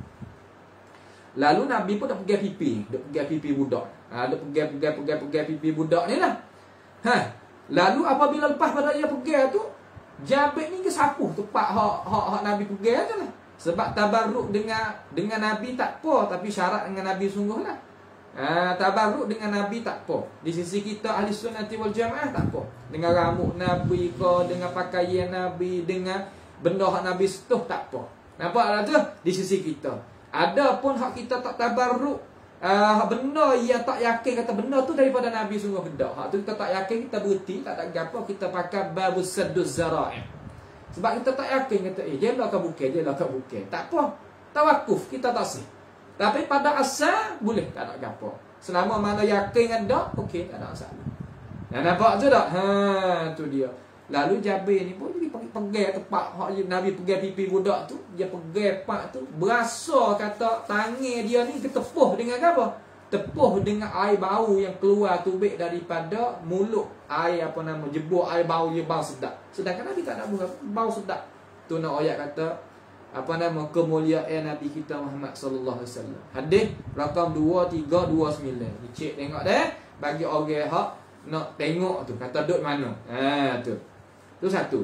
Lalu Nabi pun dah pegang pipi, dah pegang pipi budak. Ha, dah pegang pegang pegang pegang pipi budak ni lah. Ha, lalu apabila lepas pada dia pegang tu, Jabir ni ke sapuh tepat hak hak hak Nabi pegang tu lah. Sebab tabarruk dengan dengan Nabi tak apa, tapi syarat dengan Nabi sungguhlah. Ha, tabarruk dengan Nabi tak apa. Di sisi kita ahli sunnati wal jamaah tak apa. Dengan rambut Nabi ke, dengan pakaian Nabi, dengan benda hak Nabi setuh tak apa. Nampaklah tu di sisi kita. Ada pun hak kita tak tabarruk, uh, benda yang tak yakin kata benda tu daripada Nabi sungguh bedak. Hak tu kita tak yakin, kita berhenti, tak ada gapo, kita pakai babus sadduz zara'i. Sebab kita tak yakin kata eh dia lah ke bukan, dia lah ke bukan. Tak apa. Tawakuf kita tak sih. Tapi pada asal boleh, tak ada gapo. Selama mana yakin ada, okey, tak ada masalah. Nah, nampak tu tak? Ha, tu dia. Lalu Jabir ni pun dia pergi pegang tempat hak Nabi pegang pipi budak tu, dia pegang pak tu, berasa kata tangan dia ni ketepuh dengan apa? Tepuh dengan air bau yang keluar tubik daripada mulut. Air apa nama? Jebur air bau, dia bau sedap. Sedangkan Nabi tak nak bau, bau sedap. Tu nak ayat kata apa nama kemuliaan Nabi kita Muhammad sallallahu alaihi wasallam. Hadis rakam dua tiga dua sembilan. Cek tengok dah bagi orang hak nak tengok tu kata duduk mana. Ha tu. Tu satu.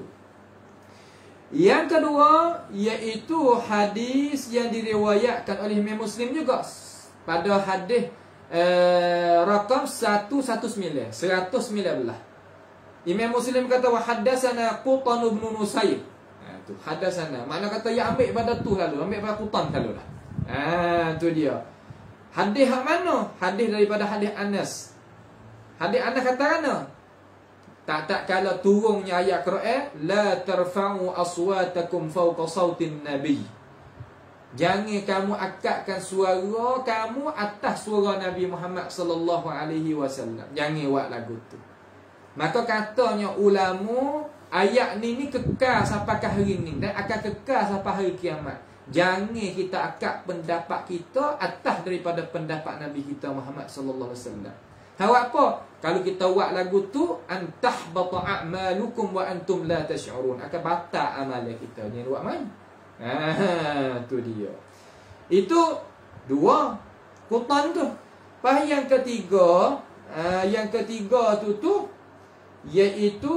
Yang kedua iaitu hadis yang diriwayatkan oleh Imam Muslim juga pada hadis uh, rakam seratus sembilan belas. seratus sembilan belas. Imam Muslim kata wa haddatsana Qutan bin Nusayr. Tu hadasana. Makna kata ya ambil pada tu lalu, ambil pada Qutan lalu lah. Ah, tu dia. Hadis hak mana? Hadis daripada hadis Anas. Hadis Anas kata mana? Tak tak kala turunnya ayat Quran, la tarfa'u aswatakum fawqa sautin nabi. Jangan kamu akakkan suara kamu atas suara Nabi Muhammad sallallahu alaihi wasallam. Jangan buat lagu tu. Maka katanya ulama ayat ni ni kekal sampai ke hari ni dan akan kekal sampai hari kiamat. Jangan kita akak pendapat kita atas daripada pendapat Nabi kita Muhammad sallallahu alaihi wasallam. Tahu apa? Kalau kita buat lagu tu antahbata a'malukum wa antum la tash'urun. Akan batal amalan kita. Jangan buat main. Ha, tu dia. Itu dua Qutan tu. Pas yang ketiga, uh, yang ketiga tu tu iaitu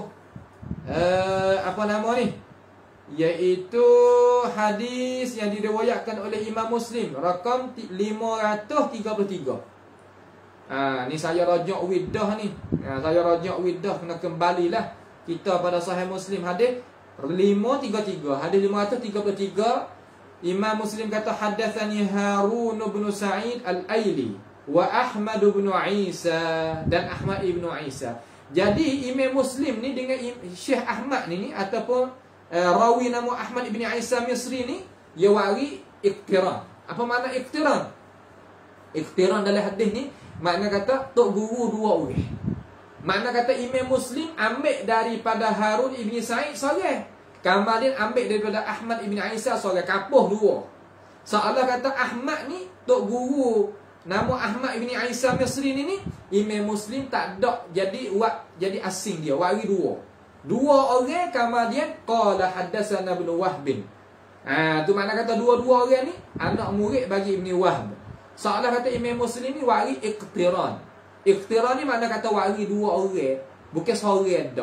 Uh, apa nama ni? Iaitu hadis yang diriwayatkan oleh Imam Muslim rakam lima ratus tiga puluh tiga. Ha, ni saya rajak widah ni. Ha, saya rajak widah kena kembalilah kita pada Sahih Muslim hadis lima ratus tiga puluh tiga. Hadis lima ratus tiga puluh tiga Imam Muslim kata hadatsani Harun bin Sa'id Al-Aili wa Ahmad bin Isa dan Ahmad ibn Isa. Jadi Imam Muslim ni dengan Syekh Ahmad ni, ni ataupun uh, rawi nama Ahmad ibn Isa Misri ni, dia wari iqtiran. Apa makna iqtiran? Iqtiran dalam hadis ni makna kata tok guru dua orang. Makna kata Imam Muslim ambil daripada Harun ibn Sa'id seorang, kemudian ambil daripada Ahmad ibn Isa seorang, kapuh dua. Seolah kata Ahmad ni tok guru nama Ahmad ibn Isa Misri ni ni Imam Muslim tak ada jadi wak jadi asing dia, wari dua. Dua orang kemudian qala haddatsana ibn Wahb. Ha, tu makna kata dua-dua orang ni anak murid bagi Ibn Wahb. Seolah kata Imam Muslim ni wari iqtiran. Iqtiran ni makna kata wari dua orang, bukan seorang dak.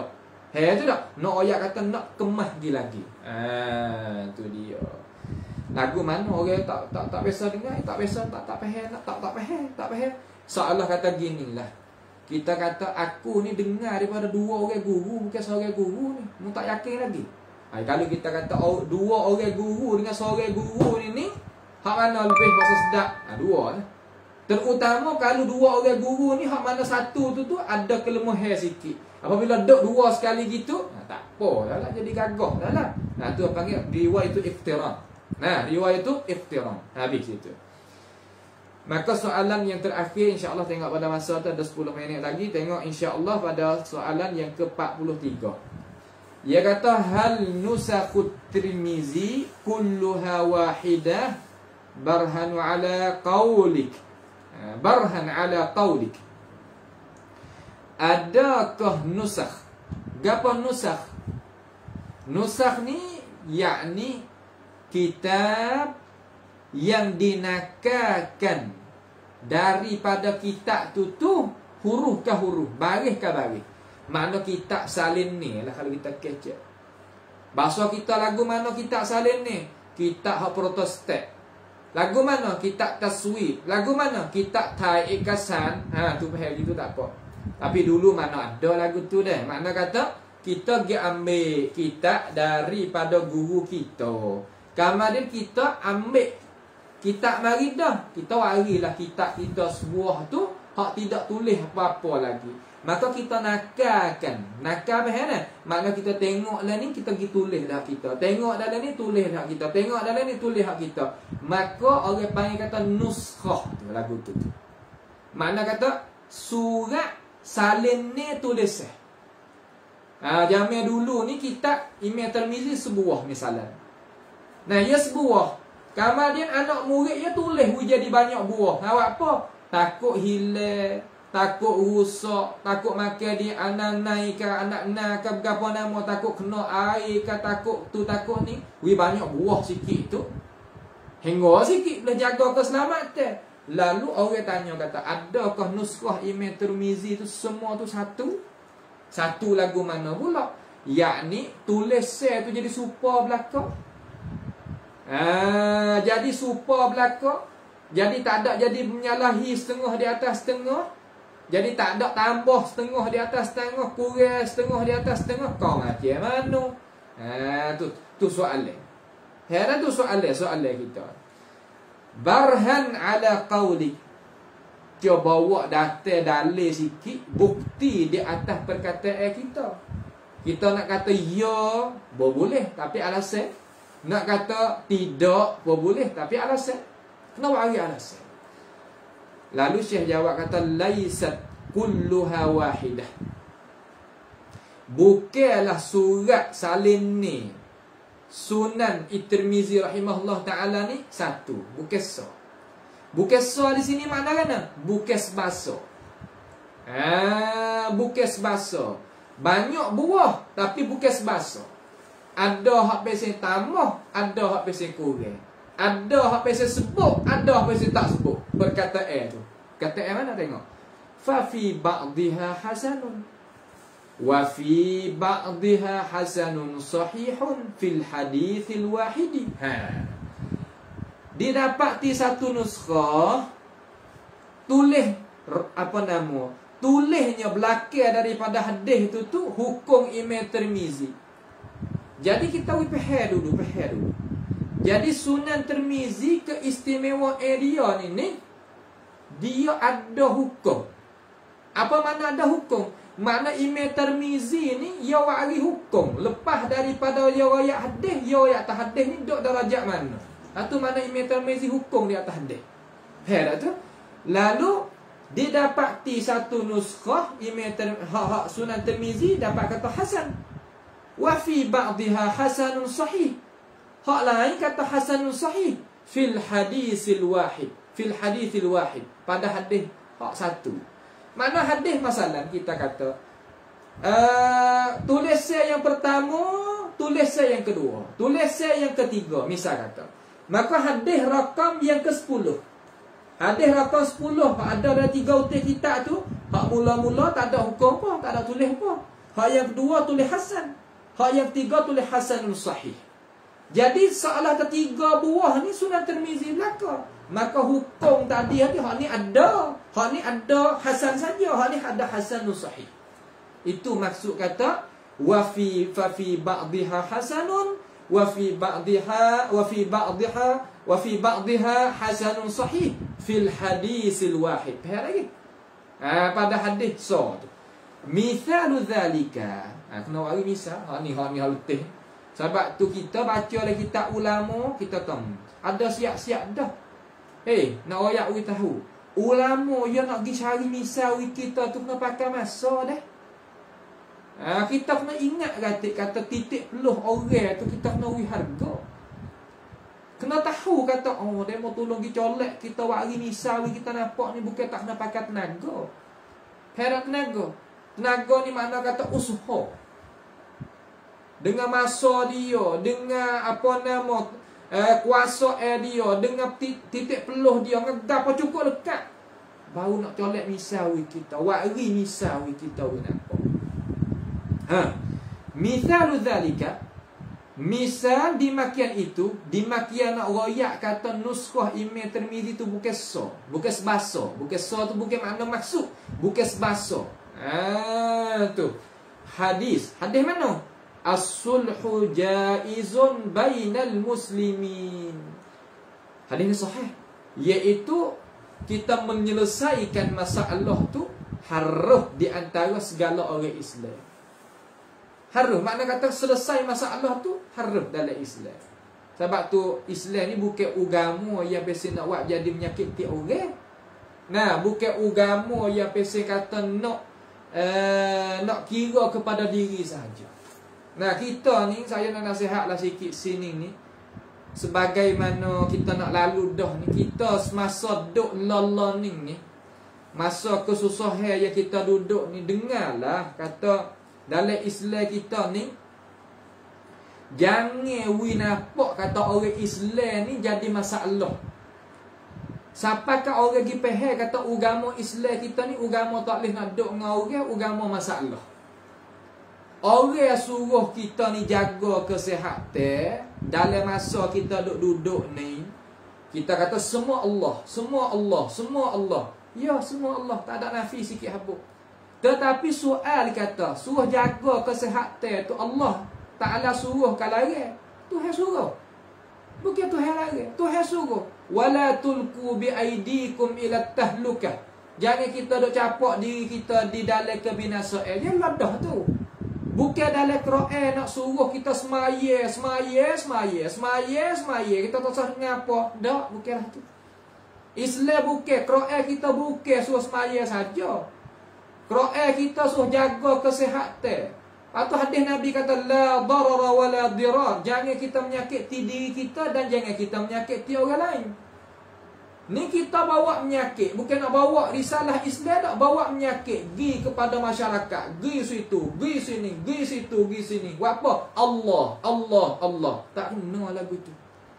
He tu tak? Nak ayat kata nak kemas dia lagi. Ah, tu dia. Lagu mana orang tak tak tak biasa dengar, tak biasa tak tak faham, tak tak tak faham, tak faham. Seolah kata ginilah. Kita kata aku ni dengar daripada dua orang guru, bukan seorang guru ni. Mu tak yakin lagi. Ha, kalau kita kata oh, dua orang guru dengan seorang guru ni ni, hak mana lebih bahasa sedap? Ha, dua lah. Terutama kalau dua orang guru ni hak mana satu tu tu ada kelemahan sikit. Apabila duk dua sekali gitu, ha, tak apa dah lah jadi gagah dah lah. Nah tu panggil riwayat itu iftiram. Nah, riwayat itu iftiram. Habis itu. Maka soalan yang terakhir insya-Allah tengok pada masa tu ada sepuluh minit lagi, tengok insya-Allah pada soalan yang ke empat puluh tiga. Dia kata hal nusakhut Tirmizi kulluha wahidah barhan ala qaulik. Barhan ala qaulik. Adakah nusakh? Gapo nusakh? Nusakh ni yakni kitab yang dinakalkan daripada kitab tu tu huruf ke huruf, baris ke baris. Mana kitab salin ni lah kalau kita kecek. Bahasa kita lagu mana kitab salin ni? Kitab hak Protestan. Lagu mana? Kitab taswif. Lagu mana? Kitab Taib Kasan. Ha tu faham gitu tak apa. Tapi dulu mana ada lagu tu dah. Makna kata kita pergi ambil kitab daripada guru kita. Kemudian kita ambil kitab mari dah. Kita warilah kitab kita sebuah tu hak tidak tulis apa-apa lagi. Maka kita nakalkan. Nakal apa ni? Makna kita tengok lah ni, kita pergi tulis dah kita. Tengok dalam ni, tulis dah kita. Tengok dalam ni, tulis dah kita. Maka orang panggil kata nuskhah tu, lagu tu. Makna kata surat salin ni tulis. Ha, zaman dulu ni kitab Imam Tirmizi sebuah misalnya. Nah, ia sebuah. Kemudian anak murid dia tulis jadi banyak buah. Awak apa? Takut hilang, takut rusak, takut makan dia anak naik ke anak nak ke berapa nama, takut kena air ke, takut tu takut ni. Wi banyak buah sikit tu. Hingga sikit boleh jaga keselamatan. Lalu orang tanya kata, adakah nuskhah Imam Tirmizi tu semua tu satu? Satu lagu mana pula? Yakni tulis saya tu jadi super belakang. Ah, jadi super belakang. Jadi tak ada jadi menyalahi setengah di atas setengah. Jadi tak ada tambah setengah di atas setengah, kurang setengah di atas setengah. Kau macam mana? Ha, tu tu soalan. Heran tu soalan, soalan kita. Barhan ala qaulik. Dia bawa data dalil sikit, bukti di atas perkataan kita. Kita nak kata ya, boleh, tapi alasan. Nak kata tidak, boleh, tapi alasan. Kenapa bagi alasan? Lalu Syekh jawab kata laisat kulluha wahidah. Bukanlah surat salin ni Sunan At-Tirmizi rahimahullah taala ni satu, bukan so. Bukan so di sini makna mana? Bukan sebasa. Ah, bukan sebasa. Banyak buah tapi bukan sebasa. Ada hak pesen tambah, ada hak pesen kurang. Ada hak pesen sebut, ada hak pesen tak sebut. Perkataan tu. Kataan mana tengok? Fa fi ba'dihha hasanun wa fi ba'dihha hasanun sahihun fil hadithil wahidi. Ha. Didapati satu nuskhah tulis apa nama? Tulisnya belakang daripada hadis itu tu hukum Imam Tirmizi. Jadi kita we faham dulu, faham dulu. Jadi Sunan Tirmizi keistimewaan dia ni ni dia ada hukum. Apa makna ada hukum? Makna Imam Tirmizi ni dia wari hukum. Lepas daripada dia riwayat hadis, dia riwayat atas hadis ni duk darajat mana? Itu makna Imam Tirmizi hukum di atas hadis. Faham tu? Lalu didapati satu nuskhah Imam hak Sunan Tirmizi dapat kata hasan. Wa fi ba'dihha hasanun sahih. Hak lain kata hasanun sahih fil hadisil wahid. Fil hadisil wahid. Pada hadis hak satu. Mana hadis masalah kita kata uh, tulis saya yang pertama, tulis saya yang kedua, tulis saya yang ketiga, misal kata. Maka hadis rakam yang ke sepuluh. Hadis rakam sepuluh ada dari tiga utai kitab tu, hak mula-mula tak ada hukum apa, tak ada tulis apa. Hak yang kedua tulis hasan. Hak yang ketiga tulis hasanun sahih. Jadi salah ketiga buah ni Sunan Tirmizi belaka. Maka hukum tadi hak ni ada. Hak ni ada hasan saja. Hak ni ada hasanun sahih. Itu maksud kata wa fi fa fi ba'dihha hasanun wa fi ba'dihha wa fi ba'dihha wa fi ba'dihha hasanun sahih fil hadisil wahid. Faham lagi? Ha, pada hadis so tu. Mithalu dzalika. Ha, kena bagi misal. Ha ni hak ni hal letih. Sebab tu kita baca oleh kitab ulama, kita tahu ada siap-siap dah. Eh, hey, nak royak we tahu. Ulama yang nak pergi cari misal we kita tu kena pakai masa dah. Ha, kita kena ingat kata kata titik peluh orang tu kita kena we harga. Kena tahu kata oh dia mau tolong pergi colek kita wari misal we kita nampak ni bukan tak kena pakai tenaga. Heran tenaga. Tenaga ni makna kata usaha. Dengan masa dia, dengan apa nama eh, kuasa eh dia, dengan titik peluh dia, ngegap apa cukup lekat. Baru nak colek misawi kita, wari misawi kita nampak. Ha. Misalu zalika, misal di makian itu, di makian nak royak kata nuskhah Imam Tirmizi tu bukan so, bukan sebasa, bukan so tu bukan makna maksud, bukan sebasa. Ah tu. Hadis, hadis mana? As-sulhu jaizun bainal muslimin. Hadis ini sahih, iaitu kita menyelesaikan masalah tu harus di antara segala orang Islam. Harus makna kata selesai masalah tu harus dalam Islam. Sebab tu Islam ni bukan agama yang biasa nak buat jadi menyakiti orang. Nah, bukan agama yang biasa kata nak uh, nak kira kepada diri saja. Nah, kita ni, saya nak nasihatlah sikit sini ni. Sebagaimana kita nak lalu dah ni, kita semasa duduk lala ni ni, masa kesusahan yang kita duduk ni, dengarlah kata dalam Islam kita ni, jangan we nampak kata orang Islam ni jadi masalah. Siapakah orang pergi faham kata agama Islam kita ni agama tak boleh nak duduk dengan orang, agama masalah. Orang suruh kita ni jaga kesihatan dalam masa kita duduk-duduk ni. Kita kata semua Allah, semua Allah, semua Allah. Ya, semua Allah, tak ada nafi sikit habuk. Tetapi soal kata, suruh jaga kesihatan tu Allah Ta'ala suruh ke larang? Tuhan suruh. Bukan Tuhan larang, Tuhan suruh. Wala tulku bi aidikum ila tahlukah. Jangan kita duk capak diri kita di dalam kebinasaan. Yang ladah tu. Bukan dalam Quran nak suruh kita semaya, semaya, semaya, semaya, semaya. Kita tak usah dengar apa. Tak, bukanlah tu. Islam bukan, Quran kita bukan suruh semaya saja. Quran kita suruh jaga kesihatan. Lepas tu hadis Nabi kata la darara wa la dirar. Jangan kita menyakiti diri kita dan jangan kita menyakiti orang lain. Ni kita bawa menyakit, bukan nak bawa risalah Islam, tak bawa menyakit gi kepada masyarakat, gi situ, gi sini, gi situ, gi sini. Buat apa? Allah, Allah, Allah. Tak kena lagu tu.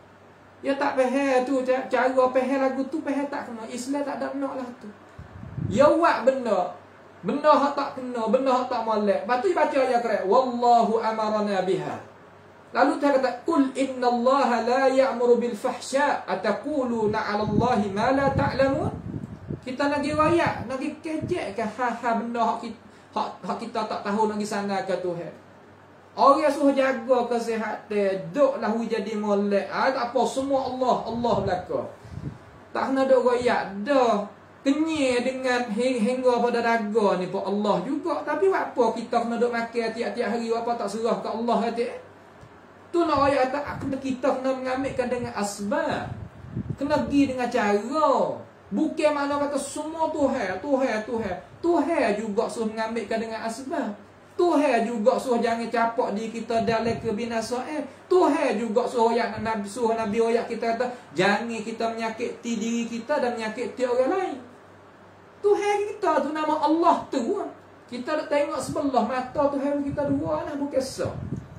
Ya tak faham tu, cara faham lagu tu faham tak kena. Islam tak ada nak lah tu. Ya buat benda, benda hak tak kena, benda hak tak molek. Lepas tu baca ayat Quran, wallahu amarna biha. Lalu dia kata, Qul inna allaha la ya'muru bil fahsya ataquluna 'ala Allahi ma la ta'lamun. Kita nak riwayat, nak kejek ke ha-ha benda hak kita, hak, hak kita tak tahu nak sana ke Tuhan. Orang suruh jaga kesihatan, duklah jadi molek. Ah, tak apa, semua Allah, Allah belaka. Tak kena duk riwayat dah. Kenyir dengan hingga pada daga ni pun Allah juga. Tapi apa kita kena duk makan tiap-tiap hari, apa tak serah ke Allah kata? Tu nak ayat kata kena kita kena mengambilkan dengan asbab. Kena pergi dengan cara. Bukan makna kata semua Tuhan, Tuhan, Tuhan. Tuhan juga suruh mengambilkan dengan asbab. Tuhan juga suruh jangan capak diri kita dalam kebinasaan. Tuhan juga suruh ayat Nabi, suruh Nabi ayat kita kata jangan kita menyakiti diri kita dan menyakiti orang lain. Tuhan kita tu nama Allah tu. Kita nak tengok sebelah mata Tuhan kita dua lah, bukan sah.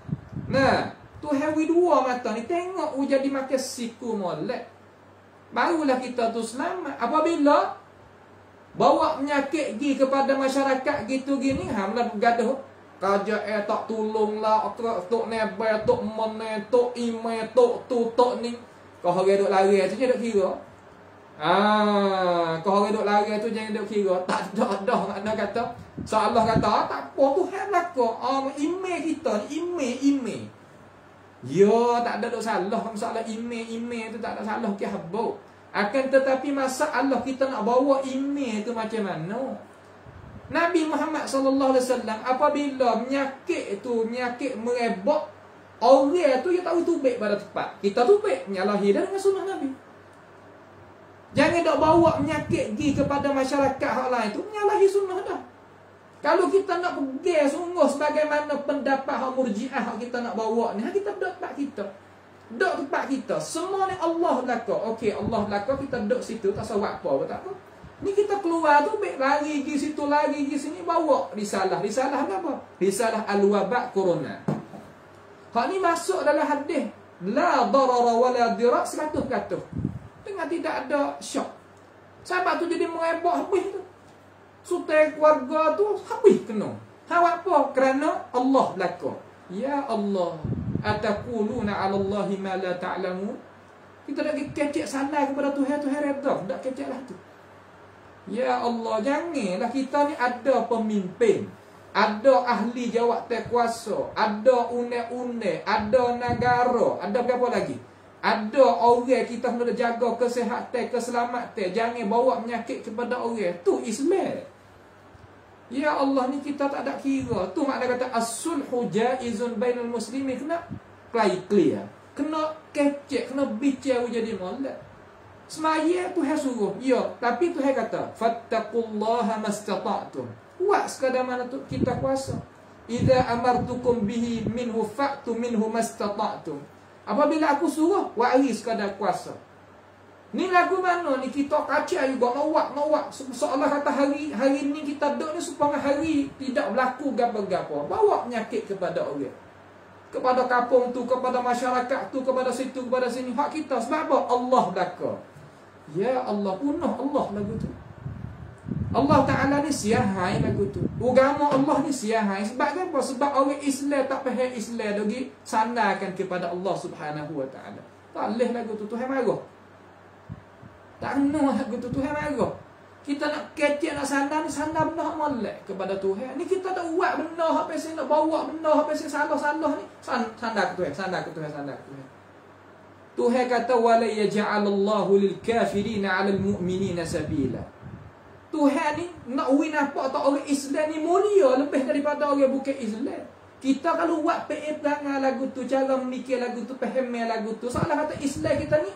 Nah, Tuhan we dua mata ni tengok we jadi makan siku molek. Barulah kita tu selamat. Apabila bawa penyakit gi kepada masyarakat gitu gini, hamlah gaduh Kerajaan tak tolong lah, tok nebel, tok mone, tok ime, tok tu, tok ni. Kau orang duk lari tu je duk kira. Ah, kau orang duk lari tu jangan duk kira. Tak ada dah nak kata. So Allah kata, ah, tak apa Tuhan belaka. Ah, ime kita ni, ime, ime. Ya, tak ada duk salah masalah ime, ime tu tak ada salah ke habuk. Akan tetapi masalah kita nak bawa ime tu macam mana? Nabi Muhammad sallallahu alaihi wasallam apabila penyakit tu, penyakit merebak, orang tu dia tak boleh tubik pada tempat. Kita tubik, menyalahi dah dengan sunnah Nabi. Jangan dok bawa penyakit pergi kepada masyarakat hak lain tu, menyalahi sunnah dah. Kalau kita nak pergi sungguh sebagaimana pendapat hak Murji'ah hak kita nak bawa ni, kita dok tempat kita. Dok tempat kita. Semua ni Allah belaka. Okey, Allah belaka, kita dok situ tak sawak apa, tak apa. Ni kita keluar tu baik lari pergi situ, lari pergi sini, bawa risalah. Risalah apa? Risalah al-waba' corona. Hak ni masuk dalam hadis la darara wala dirar seratus peratus. Dengan tidak ada syok. Sahabat tu jadi merebak habis tu. Sutai keluarga tu habis kena. Hawak apa? Kerana Allah belaka. Ya Allah, ataquluna 'ala Allahi ma la ta'lamun. Kita nak kecek salah kepada Tuhan, Tuhan redha. Tak keceklah tu. Ya Allah, janganlah kita ni ada pemimpin, ada ahli jawatan kuasa, ada undang-undang, ada negara, ada berapa lagi? Ada orang kita kena jaga kesihatan, keselamatan, jangan bawa penyakit kepada orang. Tu Islam. Ya Allah, ni kita tak ada kira. Tu makna kata as-sulhu jaizun bainal muslimin, kena play clear. Kena kecek, kena bicara jadi molek. Semaya Tuhan suruh, ya, tapi Tuhan kata fattaqullaha mastata'tum. Buat sekadar mana tu kita kuasa. Idza amartukum bihi minhu fa'tu minhu mastata'tum. Apabila aku suruh, wari sekadar kuasa. Ni lagu mana ni kita kacau juga nak buat, nak buat. Seolah kata hari hari ni kita duduk ni supaya hari tidak berlaku gapo-gapo. Bawa penyakit kepada orang. Kepada kampung tu, kepada masyarakat tu, kepada situ, kepada sini. Hak kita sebab apa? Allah belaka. Ya Allah, punah Allah lagu tu. Allah Ta'ala ni siahai lagu tu. Agama Allah ni siahai. Sebab apa? Sebab orang Islam tak faham Islam lagi, sandarkan kepada Allah Subhanahu Wa Ta'ala. Tak boleh lagu tu. Tuhan marah. Tak kena lagu tu. Tuhan marah. Kita nak kecek, nak sandar ni, sandar benda hak molek kepada Tuhan. Ni kita tak buat benda hak pasal nak bawa benda hak pasal salah-salah ni. Sandar ke Tuhan, sandar ke Tuhan, sandar ke Tuhan. Tuhan kata wala yaj'alallahu lil kafirina 'alal mu'minina sabila. Tuhan ni nak win apa tak orang Islam ni mulia lebih daripada orang bukan Islam. Kita kalau buat P A perangai lagu tu, cara memikir lagu tu, faham lagu tu, salah kata Islam kita ni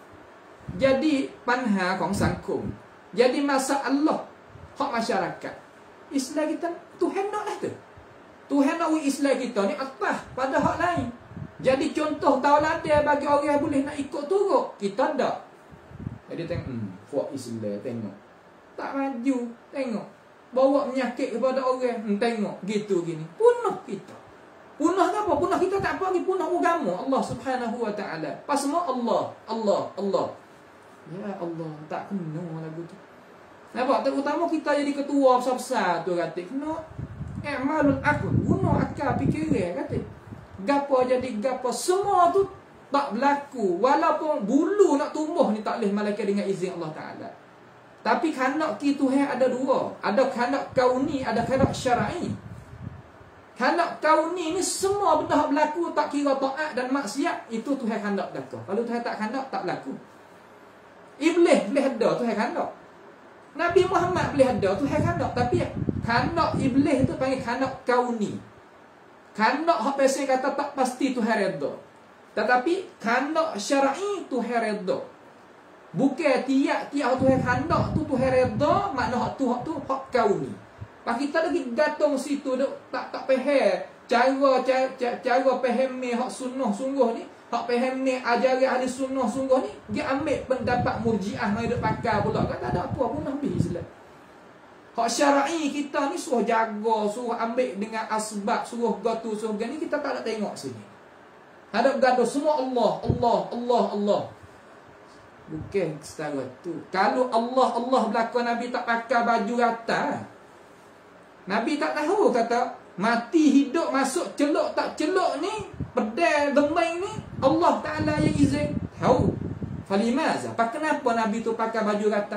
jadi panha kong sangkum. Jadi masalah hak masyarakat. Islam kita Tuhan nak lah tu. Tuhan nak win Islam kita ni atas pada hak lain. Jadi contoh tauladan bagi orang yang boleh nak ikut turut. Kita tak. Jadi tengok, hmm, fuak Islam, tengok. Tak maju, tengok. Bawa penyakit kepada orang, hmm, tengok. Gitu gini. Punah kita. Punah apa? Punah kita tak apa lagi. Punah agama Allah Subhanahu Wa Ta'ala. Pas semua Allah. Allah. Allah. Ya Allah. Tak kena lagu tu. Nampak? Terutama kita jadi ketua besar-besar tu kata. Kena i'malul aql. Guna akal fikiran kata. Gapo jadi gapo, semua tu tak berlaku. Walaupun bulu nak tumbuh ni tak boleh malaikat dengan izin Allah Ta'ala. Tapi kanak ki Tuhan ada dua. Ada kanak kauni, ada kanak syar'i. Kanak kauni ni semua benda yang berlaku tak kira taat dan maksiat, itu Tuhan kanak berlaku. Kalau Tuhan tak kanak, tak berlaku. Iblis boleh ada, Tuhan kanak. Nabi Muhammad boleh ada, Tuhan kanak. Tapi kanak iblis tu panggil kanak kauni. Kanak hak pasal kata tak pasti Tuhan redha. Tetapi kanak syar'i Tuhan redha. Bukan tiap-tiap Tuhan kanak tu Tuhan redha, makna hak tu hak tu hak kauni. Pak kita lagi gantung situ duk tak tak faham cara cara, cara faham hak sunnah sungguh ni, hak faham ajaran ahli sunnah sungguh ni, dia ambil pendapat Murji'ah mai duk pakai pula. Kata ada apa pun habis Islam. Hak syar'i kita ni suruh jaga, suruh ambil dengan asbab, suruh gatu, suruh gani, kita tak nak tengok sini. Ada bergaduh semua Allah, Allah, Allah, Allah. Bukan setara tu. Kalau Allah, Allah belaka Nabi tak pakai baju rata. Nabi tak tahu kata Mati hidup masuk celuk tak celuk ni, pedal gemeng ni Allah Taala yang izin. Tahu. Falimaza. Pak kenapa Nabi tu pakai baju rata?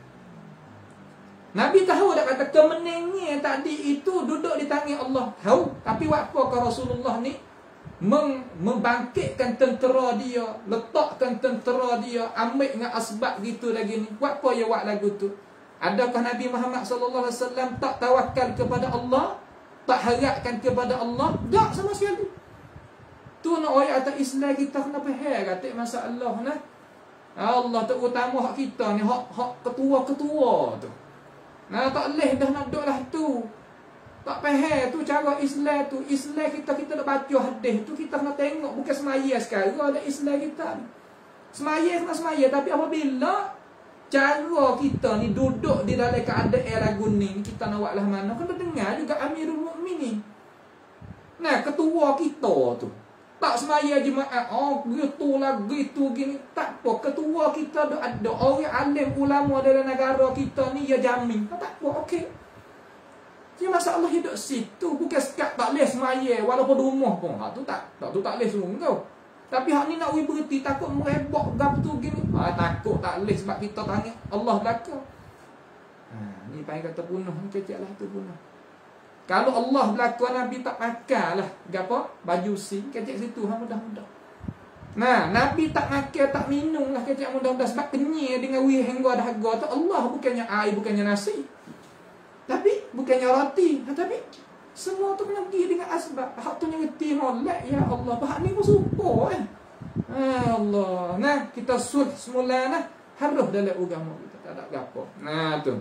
Nabi tahu dah kata kemeningnya tadi itu duduk di tangan Allah. Tahu. Tapi apa ke Rasulullah ni mem- membangkitkan tentera dia, letakkan tentera dia, ambil dengan asbab gitu lagi ni. Buat apa ya buat lagu tu? Adakah Nabi Muhammad sallallahu alaihi wasallam tak tawakal kepada Allah? Tak harapkan kepada Allah? Tak sama sekali. Tu nak ayat atas Islam kita kena faham kata masalah nah. Allah tu utama hak kita ni, hak hak ketua-ketua tu. Nah tak leh dah nak duk lah tu. Tak faham tu cara Islam tu. Islam kita kita nak baca hadis tu kita kena tengok bukan semaya sekarang ada Islam kita ni. Semaya kena semaya tapi apabila cara kita ni duduk di dalam keadaan lagu ni, kita nak buat lah mana? Kena dengar juga Amirul Mukminin. Nah, ketua kita tu tak semaya jemaah, oh gitu lah, gitu gini. Tak apa, ketua kita ada, ada orang alim ulama dalam negara kita ni, ya jamin. Tak apa, okey. Dia masalah hidup situ, bukan sekat tak boleh semaya, walaupun rumah pun. Ha, tu tak, tak tu tak boleh semua kau. Tapi hak ni nak we berhenti, takut merebak gap tu gini. Ha, takut tak boleh sebab kita tanya Allah belaka. Ha, ni panggil kata bunuh, ni kecek lah tu bunuh. Kalau Allah belaka Nabi tak pakai lah gapo baju si, kecek situ ha mudah-mudah. Nah, Nabi tak makan tak minum lah kecek mudah-mudah sebab kenyir dengan we hangga dahaga tu Allah bukannya air, bukannya nasi. Tapi bukannya roti, ha, tapi semua tu kena pergi dengan asbab. Hak tu yang ngerti molek ya Allah. Hak ni pun suka eh. Ha, Allah. Nah, kita sulh semula nah. Harus dalam agama kita. Tak ada gapo. Nah, tu.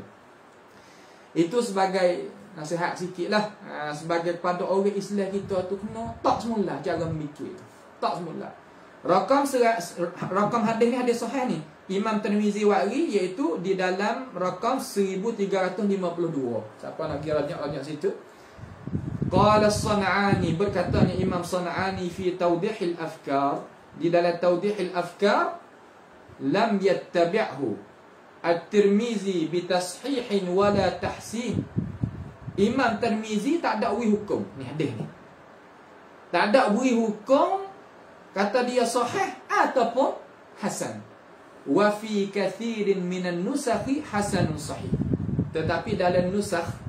Itu sebagai nasihat sikit lah. Ha, sebagai pada orang Islam kita tu kena tak semula cara memikir. Tak semula. Rakam serat, rakam hadis ni hadis sahih ni. Imam Tirmizi wari iaitu di dalam rakam seribu tiga ratus lima puluh dua. Siapa nak kira banyak-banyak situ? Qala As-San'ani, berkatanya Imam San'ani fi Tawdihil Afkar, di dalam Tawdihil Afkar, lam yattabi'hu At-Tirmizi bitashihin wala tahsin. Imam Tirmizi tak ada beri hukum ni hadis ni. Tak ada beri hukum kata dia sahih ataupun hasan. Wa fi kathirin minan nusakhi hasanun sahih. Tetapi dalam nusakh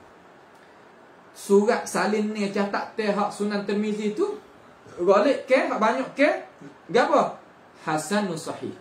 surat salin ni catat teh hak Sunan Tirmizi tu galik ke hak banyak ke gapo hasanun sahih.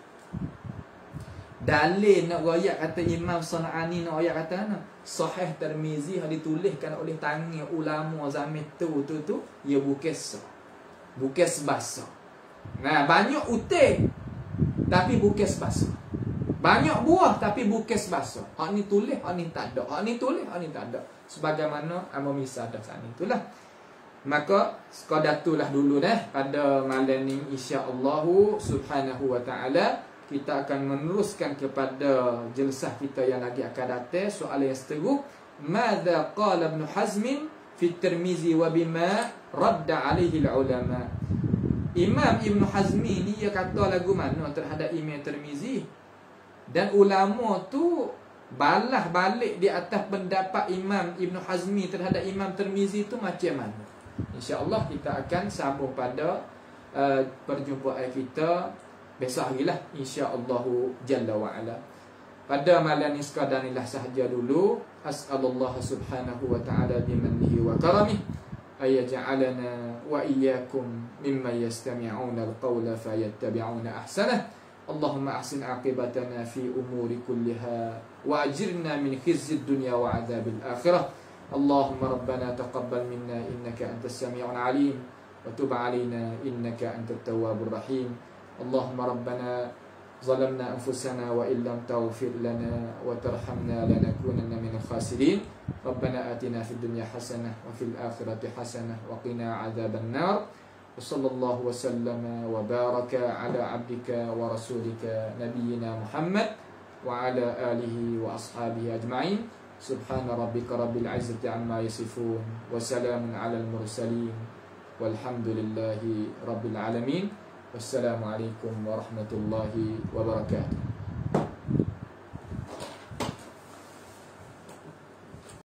Dalil nak royak kata Imam San'ani nak royak kata ana sahih Tirmizi hak dituliskan oleh tangan ulama zaman tu tu tu ia bukan sah. Bukan sebasa. Nah, banyak utek tapi bukan sebasa. Banyak buah tapi bukan sebasa. Hak ni tulis, hak ni tak ada. Hak ni tulis, hak ni tak ada. Sebagaimana Amar Misah dah saat ni itulah. Maka sekadar itulah dulu dah pada malam ni insya-Allah subhanahu wa taala kita akan meneruskan kepada jelasah kita yang lagi akan datang soalan yang seterus. Madza qala Ibn Hazm fi Tirmizi wa bima radda alaihi ulama. Imam Ibn Hazm ni dia kata lagu mana terhadap Imam Tirmizi dan ulama tu balah balik di atas pendapat Imam Ibn Hazmi terhadap Imam Tirmizi itu macam mana. InsyaAllah kita akan sambung pada uh, perjumpaan kita besok hari lah insyaAllah Jalla wa'ala. Pada malam ni sekadar inilah sahaja dulu. As'alullah subhanahu wa ta'ala bimannihi wa karamih ayaj'alana wa iyyakum mimman yastami'una al-qawla fayattabi'una ahsanah. اللهم أحسن عاقبتنا في أمور كلها وأجرنا من خزي الدنيا وعذاب الآخرة. اللهم ربنا تقبل منا إنك أنت السميع العليم وتب علينا إنك أنت التواب الرحيم. اللهم ربنا ظلمنا أنفسنا وإن لم تغفر لنا وترحمنا لنكونن من الخاسرين. ربنا آتنا في الدنيا حسنة وفي الآخرة حسنة وقنا عذاب النار. وصلى الله وسلم وبارك على عبدك ورسولك نبينا محمد وعلى آله وأصحابه أجمعين. سبحان ربك رب العزة عما يصفون وسلام على المرسلين والحمد لله رب العالمين. والسلام عليكم ورحمة الله وبركاته.